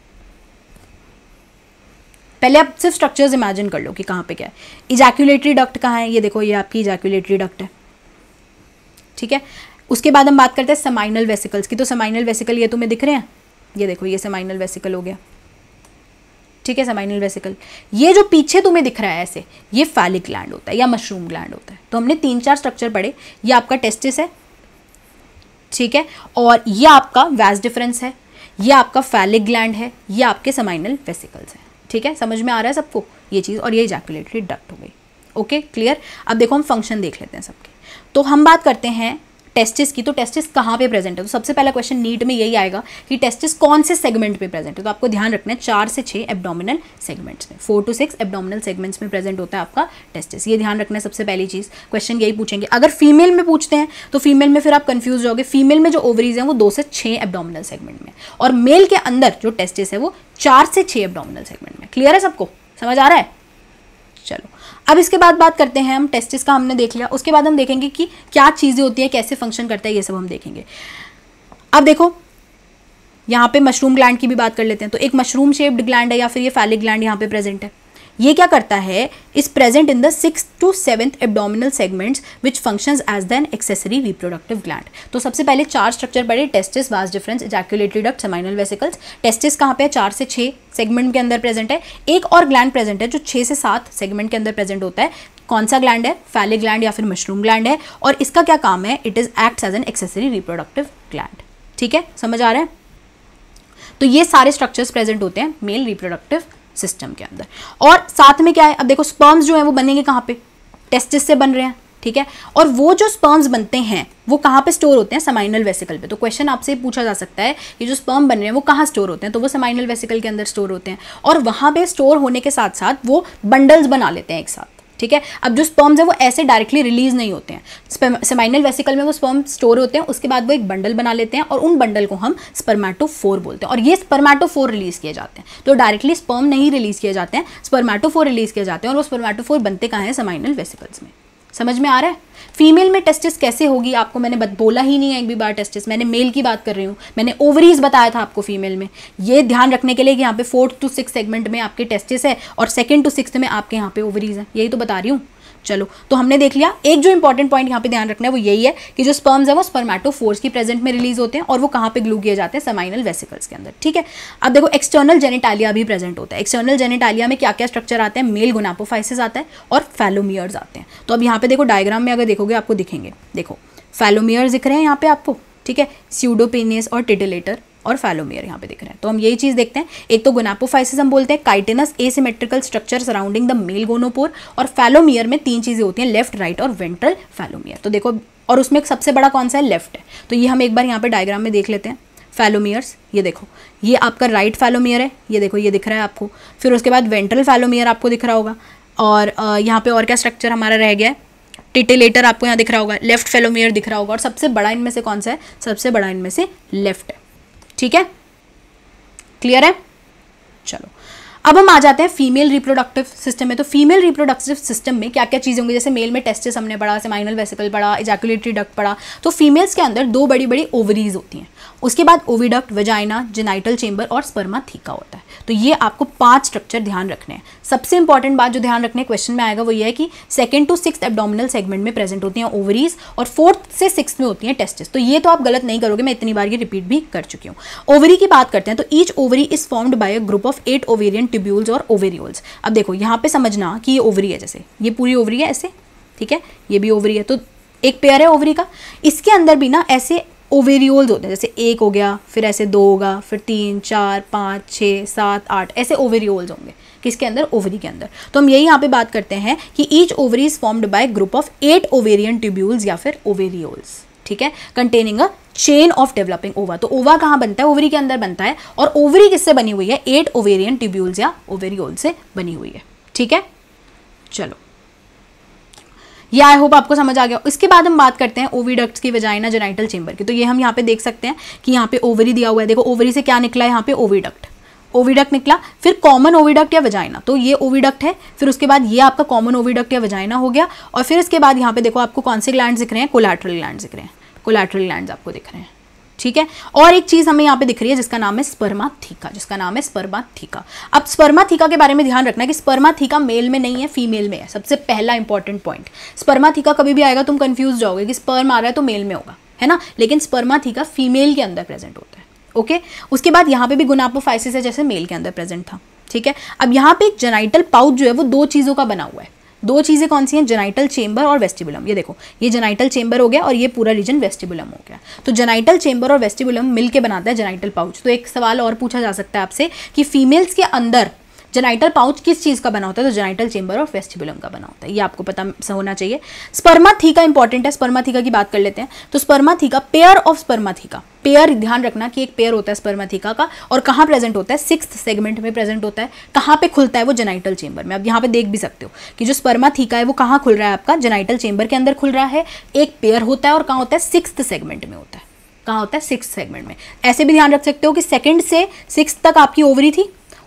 A: पहले आप सिर्फ स्ट्रक्चर्स इमेजिन कर लो कि कहां पे क्या है। इजैकुलेटरी डक्ट कहां है, ये देखो, ये आपकी इजैकुलेटरी डक्ट है। ठीक है, उसके बाद हम बात करते हैं सेमाइनल वेसिकल्स की। तो सेमाइनल वेसिकल ये तुम्हें दिख रहे हैं, ये देखो, ये सेमाइनल वेसिकल हो गया। ठीक है, सेमाइनल वेसिकल। ये जो पीछे तुम्हें दिख रहा है ऐसे, ये फैलिक ग्लैंड होता है या मशरूम ग्लैंड होता है। तो हमने 3-4 स्ट्रक्चर पढ़े। ये आपका टेस्टिस है, ठीक है, और ये आपका वैस डिफरेंस है, ये आपका फैलिक ग्लैंड है, ये आपके सेमाइनल वेसिकल्स है। ठीक है, समझ में आ रहा है सबको ये चीज़? और ये इजैकुलेटरी डक्ट हो गई। Okay, clear? अब देखो, हम फंक्शन देख लेते हैं सबके। तो हम बात करते हैं टेस्टिस की। तो टेस्टिस कहाँ पे प्रेजेंट है? तो सबसे पहला क्वेश्चन नीट में यही आएगा कि टेस्टिस कौन से सेगमेंट पे प्रेजेंट है। तो आपको ध्यान रखना है 4 से 6 एब्डोमिनल सेगमेंट्स में, 4 to 6 एब्डोमिनल सेगमेंट्स में प्रेजेंट होता है आपका टेस्टिस। ये ध्यान रखना है सबसे पहली चीज़। क्वेश्चन यही पूछेंगे। अगर फीमेल में पूछते हैं तो फीमेल में फिर आप कंफ्यूज होगे। फीमेल में जो ओवरीज हैं वो 2 से 6 एब्डोमिनल सेगमेंट में, और मेल के अंदर जो टेस्टिस है वो 4 से 6 एब्डोमिनल सेगमेंट में। क्लियर है सबको? समझ आ रहा है? चलो अब इसके बाद बात करते हैं हम टेस्टिस का, हमने देख लिया। उसके बाद हम देखेंगे कि क्या चीज़ें होती हैं, कैसे फंक्शन करता है, ये सब हम देखेंगे। अब देखो यहाँ पे मशरूम ग्लैंड की भी बात कर लेते हैं। तो एक मशरूम शेप्ड ग्लैंड है या फिर ये फैलिक ग्लैंड यहाँ पे प्रेजेंट है। ये क्या करता है, is present in the 6th to 7th abdominal segments which functions as the an accessory reproductive gland. तो सबसे पहले 4 स्ट्रक्चर पढ़े, testis, vas deferens, ejaculatory duct, seminal vesicles. Testis कहाँ पे है, 4 से 6 सेगमेंट के अंदर प्रेजेंट है। एक और ग्लैंड प्रेजेंट है जो 6 से 7 सेगमेंट के अंदर प्रेजेंट होता है। कौन सा ग्लैंड है, फैलिक ग्लैंड या फिर मशरूम ग्लैंड है। और इसका क्या काम है, it is acts as an accessory reproductive gland. ठीक है, समझ आ रहा है? तो ये सारे स्ट्रक्चर्स प्रेजेंट होते हैं मेल रिप्रोडक्टिव सिस्टम के अंदर। और साथ में क्या है, अब देखो स्पर्म्स जो है वो बनेंगे कहाँ पे, टेस्टिस से बन रहे हैं। ठीक है, और वो जो स्पर्म्स बनते हैं वो कहाँ पे स्टोर होते हैं, सेमाइनल वेसिकल पे। तो क्वेश्चन आपसे पूछा जा सकता है ये जो स्पर्म बन रहे हैं वो कहाँ स्टोर होते हैं, तो वो सेमाइनल वेसिकल के अंदर स्टोर होते हैं। और वहाँ पे स्टोर होने के साथ साथ वो बंडल्स बना लेते हैं एक साथ। ठीक है, अब जो स्पर्म्स है वो ऐसे डायरेक्टली रिलीज नहीं होते हैं, सेमाइनल वेसिकल में वो स्पर्म स्टोर होते हैं, उसके बाद वो एक बंडल बना लेते हैं और उन बंडल को हम स्पर्मेटोफोर बोलते हैं। और ये स्पर्मेटोफोर रिलीज किए जाते हैं, तो डायरेक्टली स्पर्म नहीं रिलीज किए जाते हैं, स्पर्मेटोफोर रिलीज किए जाते हैं। और वो स्पर्मेटोफोर बनते कहाँ हैं, सेमाइनल वेसिकल्स में। समझ में आ रहा है? फीमेल में टेस्टिस कैसे होगी आपको मैंने बोला ही नहीं है एक भी बार टेस्टिस, मैंने मेल की बात कर रही हूँ। मैंने ओवरीज बताया था आपको फीमेल में। ये ध्यान रखने के लिए कि यहाँ पे 4th to 6th सेगमेंट में आपके टेस्टिस है और 2nd to 6th में आपके यहाँ पे ओवरीज है, यही तो बता रही हूँ। चलो, तो हमने देख लिया। एक जो इंपॉर्टेंट पॉइंट यहाँ पे ध्यान रखना है वो यही है कि जो स्पर्म्स है वो स्पर्मेटोफोर्स की प्रेजेंट में रिलीज होते हैं और वो कहाँ पे ग्लू किए जाते हैं, सेमाइनल वेसिकल्स के अंदर। ठीक है, अब देखो एक्सटर्नल जेनिटालिया भी प्रेजेंट होता है। एक्सटर्नल जेनिटालिया में क्या क्या स्ट्रक्चर आते हैं, मेल गोनापोफाइसिस आता है और फैलोमियर्स आते हैं। तो अब यहाँ पे देखो डायग्राम में अगर देखोगे आपको दिखेंगे, देखो फैलोमियर्स दिख रहे हैं यहाँ पे आपको। ठीक है, स्यूडोपेनियस और टिटिलेटर और फैलोमियर यहाँ पे दिख रहे हैं। तो हम यही चीज़ देखते हैं, एक तो गोनापोफाइसिस हम बोलते हैं, chitinous asymmetrical structure surrounding the male gonopore. और फैलोमियर में 3 चीज़ें होती हैं, लेफ्ट, राइट और वेंट्रल फैलोमियर। तो देखो, और उसमें सबसे बड़ा कौन सा है, लेफ्ट है। तो ये हम एक बार यहाँ पे डायग्राम में देख लेते हैं। फैलोमियर्स, ये देखो, ये आपका राइट फैलोमियर है, ये देखो ये दिख रहा है आपको। फिर उसके बाद वेंट्रल फैलोमियर आपको दिख रहा होगा। और यहाँ पे और क्या स्ट्रक्चर हमारा रह गया है, टिटिलेटर आपको यहाँ दिख रहा होगा, लेफ्ट फैलोमियर दिख रहा होगा। और सबसे बड़ा इनमें से कौन सा है, सबसे बड़ा इनमें से लेफ्ट है। ठीक है, क्लियर है? चलो, अब हम आ जाते हैं फीमेल रिप्रोडक्टिव सिस्टम में। तो फीमेल रिप्रोडक्टिव सिस्टम में क्या क्या चीज़ें होंगी, जैसे मेल में टेस्टिस हमने पढ़ा, सेमाइनल वेसिकल पढ़ा, इजैक्युलेटरी डक्ट पढ़ा। तो फीमेल्स के अंदर 2 बड़ी बड़ी ओवरीज होती हैं। उसके बाद ओविडक्ट, वेजाइना, जेनाइटल चेंबर और स्पर्माथीका होता है। तो ये आपको 5 स्ट्रक्चर ध्यान रखने हैं। सबसे इंपॉर्टेंट बात जो ध्यान रखने क्वेश्चन में आएगा वो ये है कि 2nd to 6th abdominal segment में प्रेजेंट होती हैं ओवरीज और 4th से 6th में होती हैं टेस्टिस। तो ये तो आप गलत नहीं करोगे, मैं इतनी बार ये रिपीट भी कर चुकी हूँ। ओवरी की बात करते हैं तो each ovary is formed by a group of 8 ovarian tubules और ओवेरियोल्स। अब देखो यहाँ पे समझना कि ये ओवरी है, जैसे ये पूरी ओवरी है ऐसे, ठीक है, ये भी ओवरी है। तो एक पेयर है ओवरी का, इसके अंदर भी ना ऐसे ओवेरियोल्स होते हैं, जैसे 1 हो गया, फिर ऐसे 2 होगा, फिर 3, 4, 5, 6, 7, 8 ऐसे ओवेरियोल्स होंगे किसके अंदर, ओवरी के अंदर। तो हम यही यहाँ पे बात करते हैं कि each ovary is formed by group of 8 ovarian tubules या फिर ओवेरियोल्स। ठीक है, containing a chain of developing ova. तो ओवा कहाँ बनता है, ओवरी के अंदर बनता है। और ओवरी किससे बनी हुई है, 8 ओवेरियन ट्यूब्यूल्स या ओवेरियोल से बनी हुई है। ठीक है, चलो ये आई होप आपको समझ आ गया। इसके बाद हम बात करते हैं ओविडक्ट्स की, वेजाइना, जेनाइटल चेंबर की। तो ये हम यहाँ पे देख सकते हैं कि यहाँ पे ओवरी दिया हुआ है। देखो ओवरी से क्या निकला है, यहाँ पे ओविडक्ट, ओविडक्ट निकला। फिर कॉमन ओविडक्ट या वेजाइना, तो ये ओविडक्ट है। फिर उसके बाद ये आपका कॉमन ओविडक्ट या वेजाइना हो गया। और फिर इसके बाद यहाँ पे देखो आपको कौन से ग्लैंड्स दिख रहे हैं, कोलैटरल ग्लैंड्स दिख रहे हैं, कोलैटरल ग्लैंड्स आपको दिख रहे हैं। ठीक है, और एक चीज हमें यहाँ पे दिख रही है जिसका नाम है स्पर्माथीका, जिसका नाम है स्पर्माथीका। अब स्पर्माथीका के बारे में ध्यान रखना कि स्पर्माथीका मेल में नहीं है, फीमेल में है। सबसे पहला इंपॉर्टेंट पॉइंट, स्पर्माथीका कभी भी आएगा तुम कंफ्यूज जाओगे कि स्पर्म आ रहा है तो मेल में होगा, है ना, लेकिन स्पर्माथीका फीमेल के अंदर प्रेजेंट होता है। ओके, उसके बाद यहाँ पे भी गोनापोफाइसिस है जैसे मेल के अंदर प्रेजेंट था। ठीक है, अब यहाँ पे एक जेनाइटल पाउच जो है वो 2 चीज़ों का बना हुआ है। 2 चीज़ें कौन सी हैं, जेनाइटल चेंबर और वेस्टिबुलम। ये देखो, ये जेनाइटल चेंबर हो गया और ये पूरा रीजन वेस्टिबुलम हो गया। तो जेनाइटल चेंबर और वेस्टिबुलम मिलके बनाता है जेनाइटल पाउच। तो एक सवाल और पूछा जा सकता है आपसे कि फीमेल्स के अंदर जेनाइटल पाउच किस चीज़ का बना होता है, तो जेनाइटल चेंबर और वेस्टिबुलम का बना होता है। ये आपको पता होना चाहिए। स्पर्माथीका इंपॉर्टेंट है, स्पर्माथीका की बात कर लेते हैं। तो spermatheca, pair of spermatheca, pair ध्यान रखना कि एक पेयर होता है स्पर्माथीका का और कहाँ प्रेजेंट होता है, 6th सेगमेंट में प्रेजेंट होता है। कहाँ पे खुलता है वो, जेनाइटल चेंबर में। अब यहाँ पे देख भी सकते हो कि जो स्पर्माथीका है वो कहाँ खुल रहा है, आपका जेनाइटल चेंबर के अंदर खुल रहा है। एक पेयर होता है और कहाँ होता है, 6th सेगमेंट में होता है। कहाँ होता है, 6th सेगमेंट में। ऐसे भी ध्यान रख सकते हो कि 2nd से 6th तक आपकी ओवरी थी,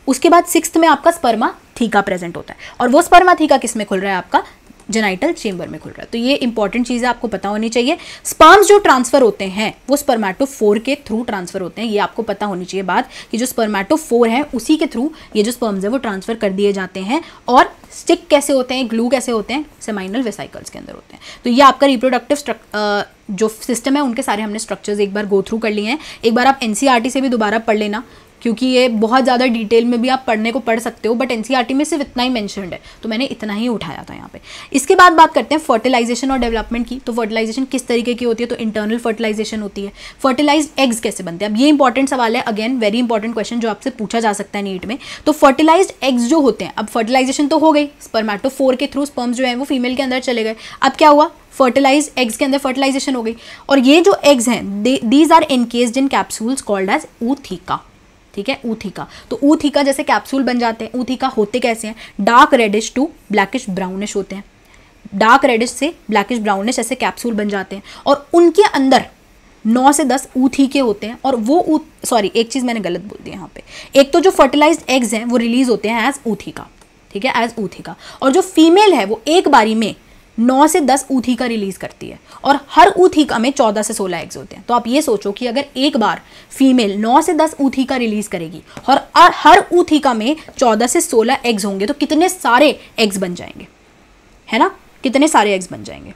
A: उसके बाद 6th में आपका स्पर्मा थीका प्रेजेंट होता है, और वो स्पर्मा थीका किस में खुल रहा है, आपका जेनाइटल चेंबर में खुल रहा है। तो ये इंपॉर्टेंट चीज़ है, आपको पता होनी चाहिए। स्पर्म्स जो ट्रांसफर होते हैं वो स्पर्मेटोफोर के थ्रू ट्रांसफर होते हैं, ये आपको पता होनी चाहिए बात, कि जो स्पर्मेटोफोर है उसी के थ्रू ये जो स्पर्म्स है वो ट्रांसफर कर दिए जाते हैं। और स्टिक कैसे होते हैं, ग्लू कैसे होते हैं, सेमाइनल वेसिकल्स के अंदर होते हैं। तो ये आपका रिप्रोडक्टिव जो सिस्टम है उनके सारे हमने स्ट्रक्चर्स एक बार गो थ्रू कर लिए हैं। एक बार आप एनसीईआरटी से भी दोबारा पढ़ लेना, क्योंकि ये बहुत ज़्यादा डिटेल में भी आप पढ़ने को पढ़ सकते हो, बट एनसीईआरटी में सिर्फ इतना ही मेंशन्ड है, तो मैंने इतना ही उठाया था यहाँ पे। इसके बाद बात करते हैं फर्टिलाइजेशन और डेवलपमेंट की। तो फर्टिलाइजेशन किस तरीके की होती है, तो इंटरनल फर्टिलाइजेशन होती है। फर्टिलाइज्ड एग्स कैसे बनते हैं, अब ये इंपॉर्टेंट सवाल है, अगेन वेरी इंपॉर्टेंट क्वेश्चन जो आपसे पूछा जा सकता है नीट में। तो फर्टिलाइज्ड एग्स जो होते हैं, अब फर्टिलाइजेशन तो हो गई, स्पर्मेटोफोर के थ्रू स्पर्म्स जो है वो फीमेल के अंदर चले गए। अब क्या हुआ, फर्टिलाइज्ड एग्स के अंदर फर्टिलाइजेशन हो गई, और ये जो एग्स हैं these are encased in capsules called as ootheca. ठीक है, ऊथिका। तो ऊथिका जैसे कैप्सूल बन जाते हैं। ऊथिका होते कैसे हैं, dark reddish to blackish brownish होते हैं। डार्क रेडिश से ब्लैकिश ब्राउनिश ऐसे कैप्सूल बन जाते हैं, और उनके अंदर 9 से 10 ऊथिके होते हैं। और वो सॉरी एक चीज़ मैंने गलत बोल दी यहाँ पे, एक तो जो फर्टिलाइज्ड एग्स हैं वो रिलीज होते हैं एज ऊथिका, ठीक है, एज ऊथिका। और जो फीमेल है वो एक बारी में 9 से 10 ऊथिका रिलीज करती है, और हर ऊथिका में 14 से 16 एग्स होते हैं। तो आप ये सोचो कि अगर एक बार फीमेल 9 से 10 ऊथिका रिलीज करेगी और हर ऊथिका में 14 से 16 एग्स होंगे, तो कितने सारे एग्स बन जाएंगे, है ना, कितने सारे एग्स बन जाएंगे।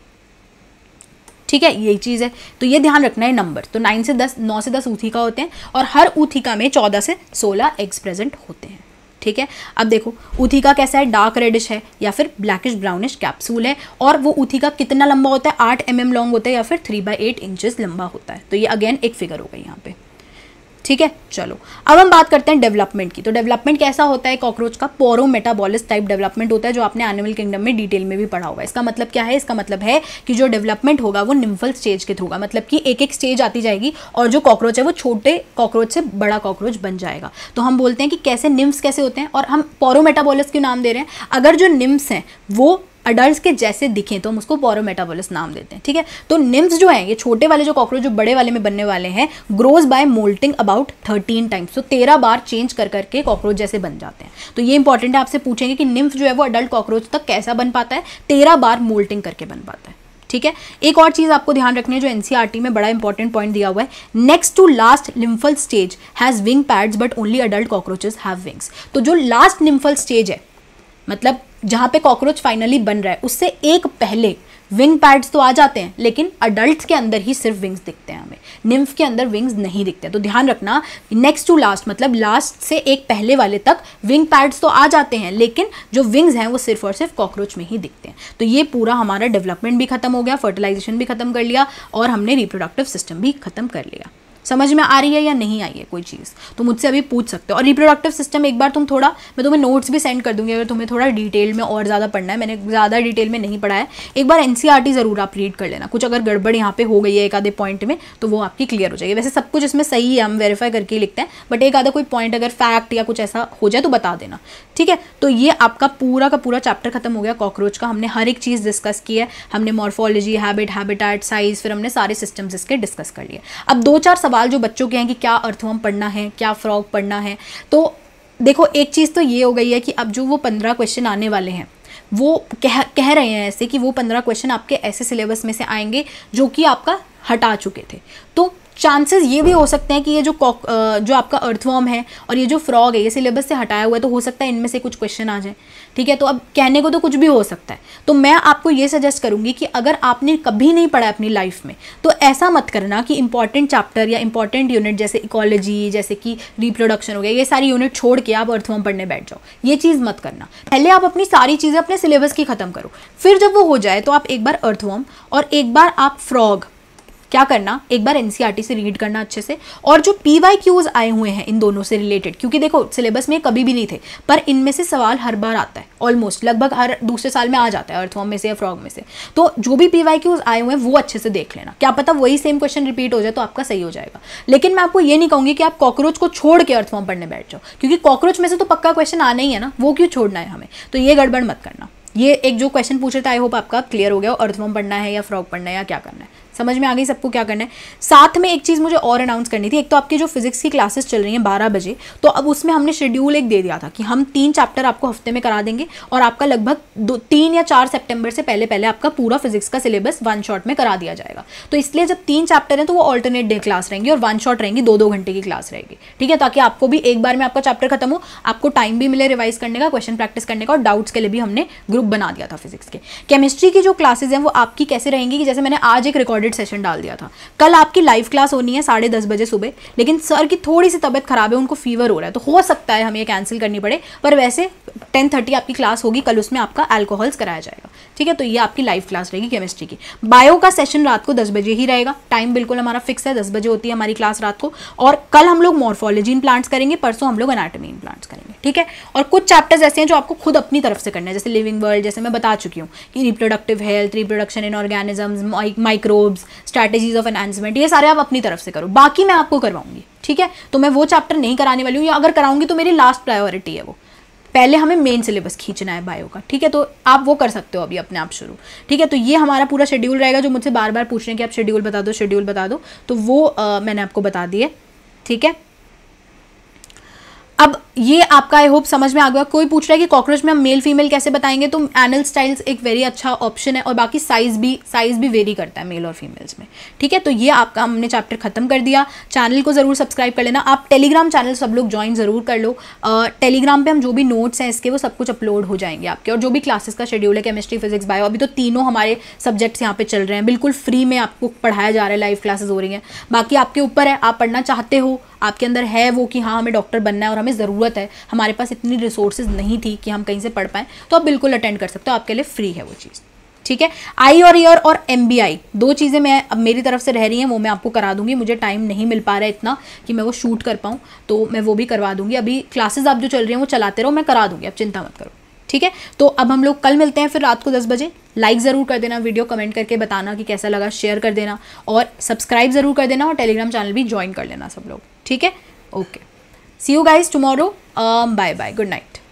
A: ठीक है, यही चीज़ है, तो ये ध्यान रखना है नंबर। तो 9 से 10 ऊथिका होते हैं, और हर ऊथिका में 14 से 16 एग्स प्रेजेंट होते हैं। ठीक है, अब देखो ऊथिका कैसा है, डार्क रेडिश है या फिर ब्लैकिश ब्राउनिश कैप्सूल है, और वो ऊथिका कितना लंबा होता है, 8 mm लॉन्ग होता है या फिर 3/8 इंचेस लंबा होता है। तो ये अगेन एक फिगर हो गई यहाँ पे। ठीक है, चलो अब हम बात करते हैं डेवलपमेंट की। तो डेवलपमेंट कैसा होता है कॉकरोच का, पोरोमेटाबॉलिस टाइप डेवलपमेंट होता है, जो आपने एनिमल किंगडम में डिटेल में भी पढ़ा होगा। इसका मतलब क्या है, इसका मतलब है कि जो डेवलपमेंट होगा वो निम्फल स्टेज के थ्रू होगा, मतलब कि एक एक स्टेज आती जाएगी, और जो कॉकरोच है वो छोटे कॉकरोच से बड़ा कॉकरोच बन जाएगा। तो हम बोलते हैं कि कैसे निम्फ्स कैसे होते हैं, और हम पोरोमेटाबॉलिस क्यों नाम दे रहे हैं, अगर जो निम्फ्स हैं वो अडल्ट के जैसे दिखें तो हम उसको पोरोमेटाबॉलिस नाम देते हैं। ठीक है, तो निम्फ्स जो हैं, ये छोटे वाले जो कॉकरोच जो बड़े वाले में बनने वाले हैं, grows by moulting about 13 times. तो 13 बार चेंज कर करके कॉकरोच जैसे बन जाते हैं। तो ये इंपॉर्टेंट है, आपसे पूछेंगे कि निम्फ जो है वो अडल्ट कॉकरोच तक कैसा बन पाता है, 13 बार मोल्टिंग करके बन पाता है। ठीक है, एक और चीज आपको ध्यान रखनी है जो एनसीईआरटी में बड़ा इंपॉर्टेंट पॉइंट दिया हुआ है, next to last nymphal stage has wing pads but only adult cockroaches have wings. तो जो लास्ट निम्फल स्टेज है, मतलब जहां पे कॉकरोच फाइनली बन रहा है, उससे एक पहले विंग पैड्स तो आ जाते हैं, लेकिन अडल्ट के अंदर ही सिर्फ विंग्स दिखते हैं हमें, निम्फ के अंदर विंग्स नहीं दिखते। तो ध्यान रखना, नेक्स्ट टू लास्ट मतलब लास्ट से एक पहले वाले तक विंग पैड्स तो आ जाते हैं, लेकिन जो विंग्स हैं वो सिर्फ और सिर्फ कॉकरोच में ही दिखते हैं। तो ये पूरा हमारा डेवलपमेंट भी खत्म हो गया, फर्टिलाइजेशन भी खत्म कर लिया, और हमने रिप्रोडक्टिव सिस्टम भी खत्म कर लिया। समझ में आ रही है या नहीं आई है कोई चीज़, तो मुझसे अभी पूछ सकते हो। और रिप्रोडक्टिव सिस्टम एक बार तुम थोड़ा, मैं तुम्हें नोट्स भी सेंड कर दूंगी अगर तुम्हें थोड़ा डिटेल में और ज़्यादा पढ़ना है, मैंने ज़्यादा डिटेल में नहीं पढ़ा है। एक बार एनसीईआरटी ज़रूर आप रीड कर लेना, कुछ अगर गड़बड़ यहाँ पे हो गई है एक आधे पॉइंट में तो वो आपकी क्लियर हो जाएगी। वैसे सब कुछ इसमें सही है, हम वेरीफाई करके ही लिखते हैं, बट एक आधा कोई पॉइंट अगर फैक्ट या कुछ ऐसा हो जाए तो बता देना। ठीक है, तो ये आपका पूरा का पूरा चैप्टर खत्म हो गया कॉकरोच का। हमने हर एक चीज़ डिस्कस की है, हमने मॉर्फोलॉजी, हैबिट, हैबिटेट, साइज, फिर हमने सारे सिस्टम्स इसके डिस्कस कर लिए। अब 2-4 सवाल जो बच्चों के हैं कि क्या अर्थवर्म पढ़ना है, क्या फ्रॉग पढ़ना है, तो देखो एक चीज़ तो ये हो गई है कि अब जो वो 15 क्वेश्चन आने वाले हैं वो कह रहे हैं ऐसे कि वो 15 क्वेश्चन आपके ऐसे सिलेबस में से आएंगे जो कि आपका हटा चुके थे। तो चांसेस ये भी हो सकते हैं कि ये जो आपका अर्थवर्म है और ये जो फ्रॉग है ये सिलेबस से हटाया हुआ है, तो हो सकता है इनमें से कुछ क्वेश्चन आ जाए। ठीक है, तो अब कहने को तो कुछ भी हो सकता है। तो मैं आपको ये सजेस्ट करूंगी कि अगर आपने कभी नहीं पढ़ा अपनी लाइफ में, तो ऐसा मत करना कि इंपॉर्टेंट चैप्टर या इंपॉर्टेंट यूनिट जैसे इकोलॉजी, जैसे कि रिप्रोडक्शन हो गया, ये सारी यूनिट छोड़ के आप अर्थवर्म पढ़ने बैठ जाओ। ये चीज़ मत करना। पहले आप अपनी सारी चीज़ें अपने सिलेबस की खत्म करो, फिर जब वो हो जाए तो आप एक बार अर्थवर्म और एक बार आप फ्रॉग क्या करना, एक बार एनसीईआरटी से रीड करना अच्छे से, और जो पीवाईक्यूज आए हुए हैं इन दोनों से रिलेटेड, क्योंकि देखो सिलेबस में कभी भी नहीं थे, पर इनमें से सवाल हर बार आता है, ऑलमोस्ट लगभग हर दूसरे साल में आ जाता है अर्थवर्म में से या फ्रॉग में से। तो जो भी पीवाईक्यूज आए हुए हैं वो अच्छे से देख लेना, क्या पता वही सेम क्वेश्चन रिपीट हो जाए तो आपका सही हो जाएगा। लेकिन मैं आपको ये नहीं कहूँगी कि आप कॉकरोच को छोड़ के अर्थवर्म पढ़ने बैठ जाओ, क्योंकि कॉकरोच में से तो पक्का क्वेश्चन आना ही है ना, वो क्यों छोड़ना है हमें। तो ये गड़बड़ मत करना। ये एक जो क्वेश्चन पूछे थे, आई होप आपका क्लियर हो गया, अर्थवर्म पढ़ना है या फ्रॉग पढ़ना है या क्या करना है। समझ में आ गई सबको क्या करना है। साथ में एक चीज़ मुझे और अनाउंस करनी थी, एक तो आपकी जो फिजिक्स की क्लासेस चल रही हैं 12 बजे, तो अब उसमें हमने शेड्यूल एक दे दिया था कि हम 3 चैप्टर आपको हफ्ते में करा देंगे और आपका लगभग 3 या 4 सितंबर से पहले पहले आपका पूरा फिजिक्स का सिलेबस 1 शॉट में करा दिया जाएगा। तो इसलिए जब 3 चैप्टर हैं तो वो ऑल्टरनेट डे क्लास रहेंगी और 1 शॉट रहेंगी, 2-2 घंटे की क्लास रहेगी, ठीक है, ताकि आपको भी एक बार में आपका चैप्टर खत्म हो, आपको टाइम भी मिले रिवाइज करने का, क्वेश्चन प्रैक्टिस करने का, और डाउट्स के लिए भी हमने ग्रुप बना दिया था फिजिक्स के। केमिस्ट्री की जो क्लासेज हैं वो आपकी कैसे रहेंगी कि जैसे मैंने आज एक रिकॉर्डेड सेशन डाल दिया था, कल आपकी लाइव क्लास होनी है 10:30 बजे सुबह, लेकिन सर की थोड़ी सी तबीयत खराब है, उनको फीवर हो रहा है, तो हो सकता है हमें ये कैंसिल करनी पड़े, पर वैसे 10:30 आपकी क्लास होगी कल, उसमें आपका अल्कोहल्स कराया जाएगा, ठीक है। तो ये आपकी लाइव क्लास रहेगी केमिस्ट्री की। बायो का सेशन रात को 10 बजे ही रहेगा, टाइम बिल्कुल हमारा फिक्स है, 10 बजे होती है हमारी क्लास रात को, और कल हम लोग मॉर्फोलॉजी इन प्लांट्स करेंगे, परसों हम लोग एनाटॉमी इन प्लांट्स करेंगे, ठीक है। और कुछ चैप्टर्स ऐसे हैं जो आपको खुद अपनी तरफ से करना है, जैसे लिविंग वर्ल्ड, जैसे मैं बता चुकी हूँ कि reproductive health, reproduction in organisms, microbes, strategies of enhancement, ये सारे आप अपनी तरफ से करो, बाकी मैं आपको करवाऊंगी, ठीक है। तो मैं वो चैप्टर नहीं कराने वाली हूँ, या अगर कराऊंगी तो मेरी लास्ट प्रायोरिटी है वो, पहले हमें मेन सिलेबस खींचना है बायो का, ठीक है। तो आप वो कर सकते हो अभी अपने आप शुरू, ठीक है। तो ये हमारा पूरा शेड्यूल रहेगा, जो मुझसे बार बार पूछ रहे हैं कि आप शेड्यूल बता दो, शेड्यूल बता दो, तो वो मैंने आपको बता दिए, ठीक है। अब ये आपका आई होप समझ में आ गया। कोई पूछ रहा है कि कॉकरोच में हम मेल फीमेल कैसे बताएंगे, तो एनल स्टाइल्स एक वेरी अच्छा ऑप्शन है, और बाकी साइज भी वेरी करता है मेल और फीमेल्स में, ठीक है। तो ये आपका हमने चैप्टर खत्म कर दिया। चैनल को जरूर सब्सक्राइब कर लेना, आप टेलीग्राम चैनल सब लोग ज्वाइन जरूर कर लो। टेलीग्राम पे हम जो भी नोट्स हैं इसके वो सब कुछ अपलोड हो जाएंगे आपके, और जो भी क्लासेस का शेड्यूल है केमिस्ट्री, फिजिक्स, बायो, अभी तो तीनों हमारे सब्जेक्ट्स यहाँ पे चल रहे हैं, बिल्कुल फ्री में आपको पढ़ाया जा रहा है, लाइव क्लासेस हो रही हैं। बाकी आपके ऊपर है, आप पढ़ना चाहते हो, आपके अंदर है वो कि हाँ हमें डॉक्टर बनना है और हमें ज़रूरत है, हमारे पास इतनी रिसोर्सेज नहीं थी कि हम कहीं से पढ़ पाएँ, तो आप बिल्कुल अटेंड कर सकते हो, आपके लिए फ्री है वो चीज़, ठीक है। आई और ईयर और MBI 2 चीज़ें मैं अब मेरी तरफ से रह रही हैं, वो मैं आपको करा दूंगी। मुझे टाइम नहीं मिल पा रहा है इतना कि मैं वो शूट कर पाऊँ, तो मैं वो भी करवा दूंगी। अभी क्लासेस आप जो चल रही हैं वो चलाते रहो, मैं करा दूंगी, आप चिंता मत करो, ठीक है। तो अब हम लोग कल मिलते हैं फिर रात को 10 बजे। लाइक ज़रूर कर देना वीडियो, कमेंट करके बताना कि कैसा लगा, शेयर कर देना, और सब्सक्राइब ज़रूर कर देना, और टेलीग्राम चैनल भी ज्वाइन कर लेना सब लोग, ठीक है। Okay, see you guys tomorrow, bye bye, good night.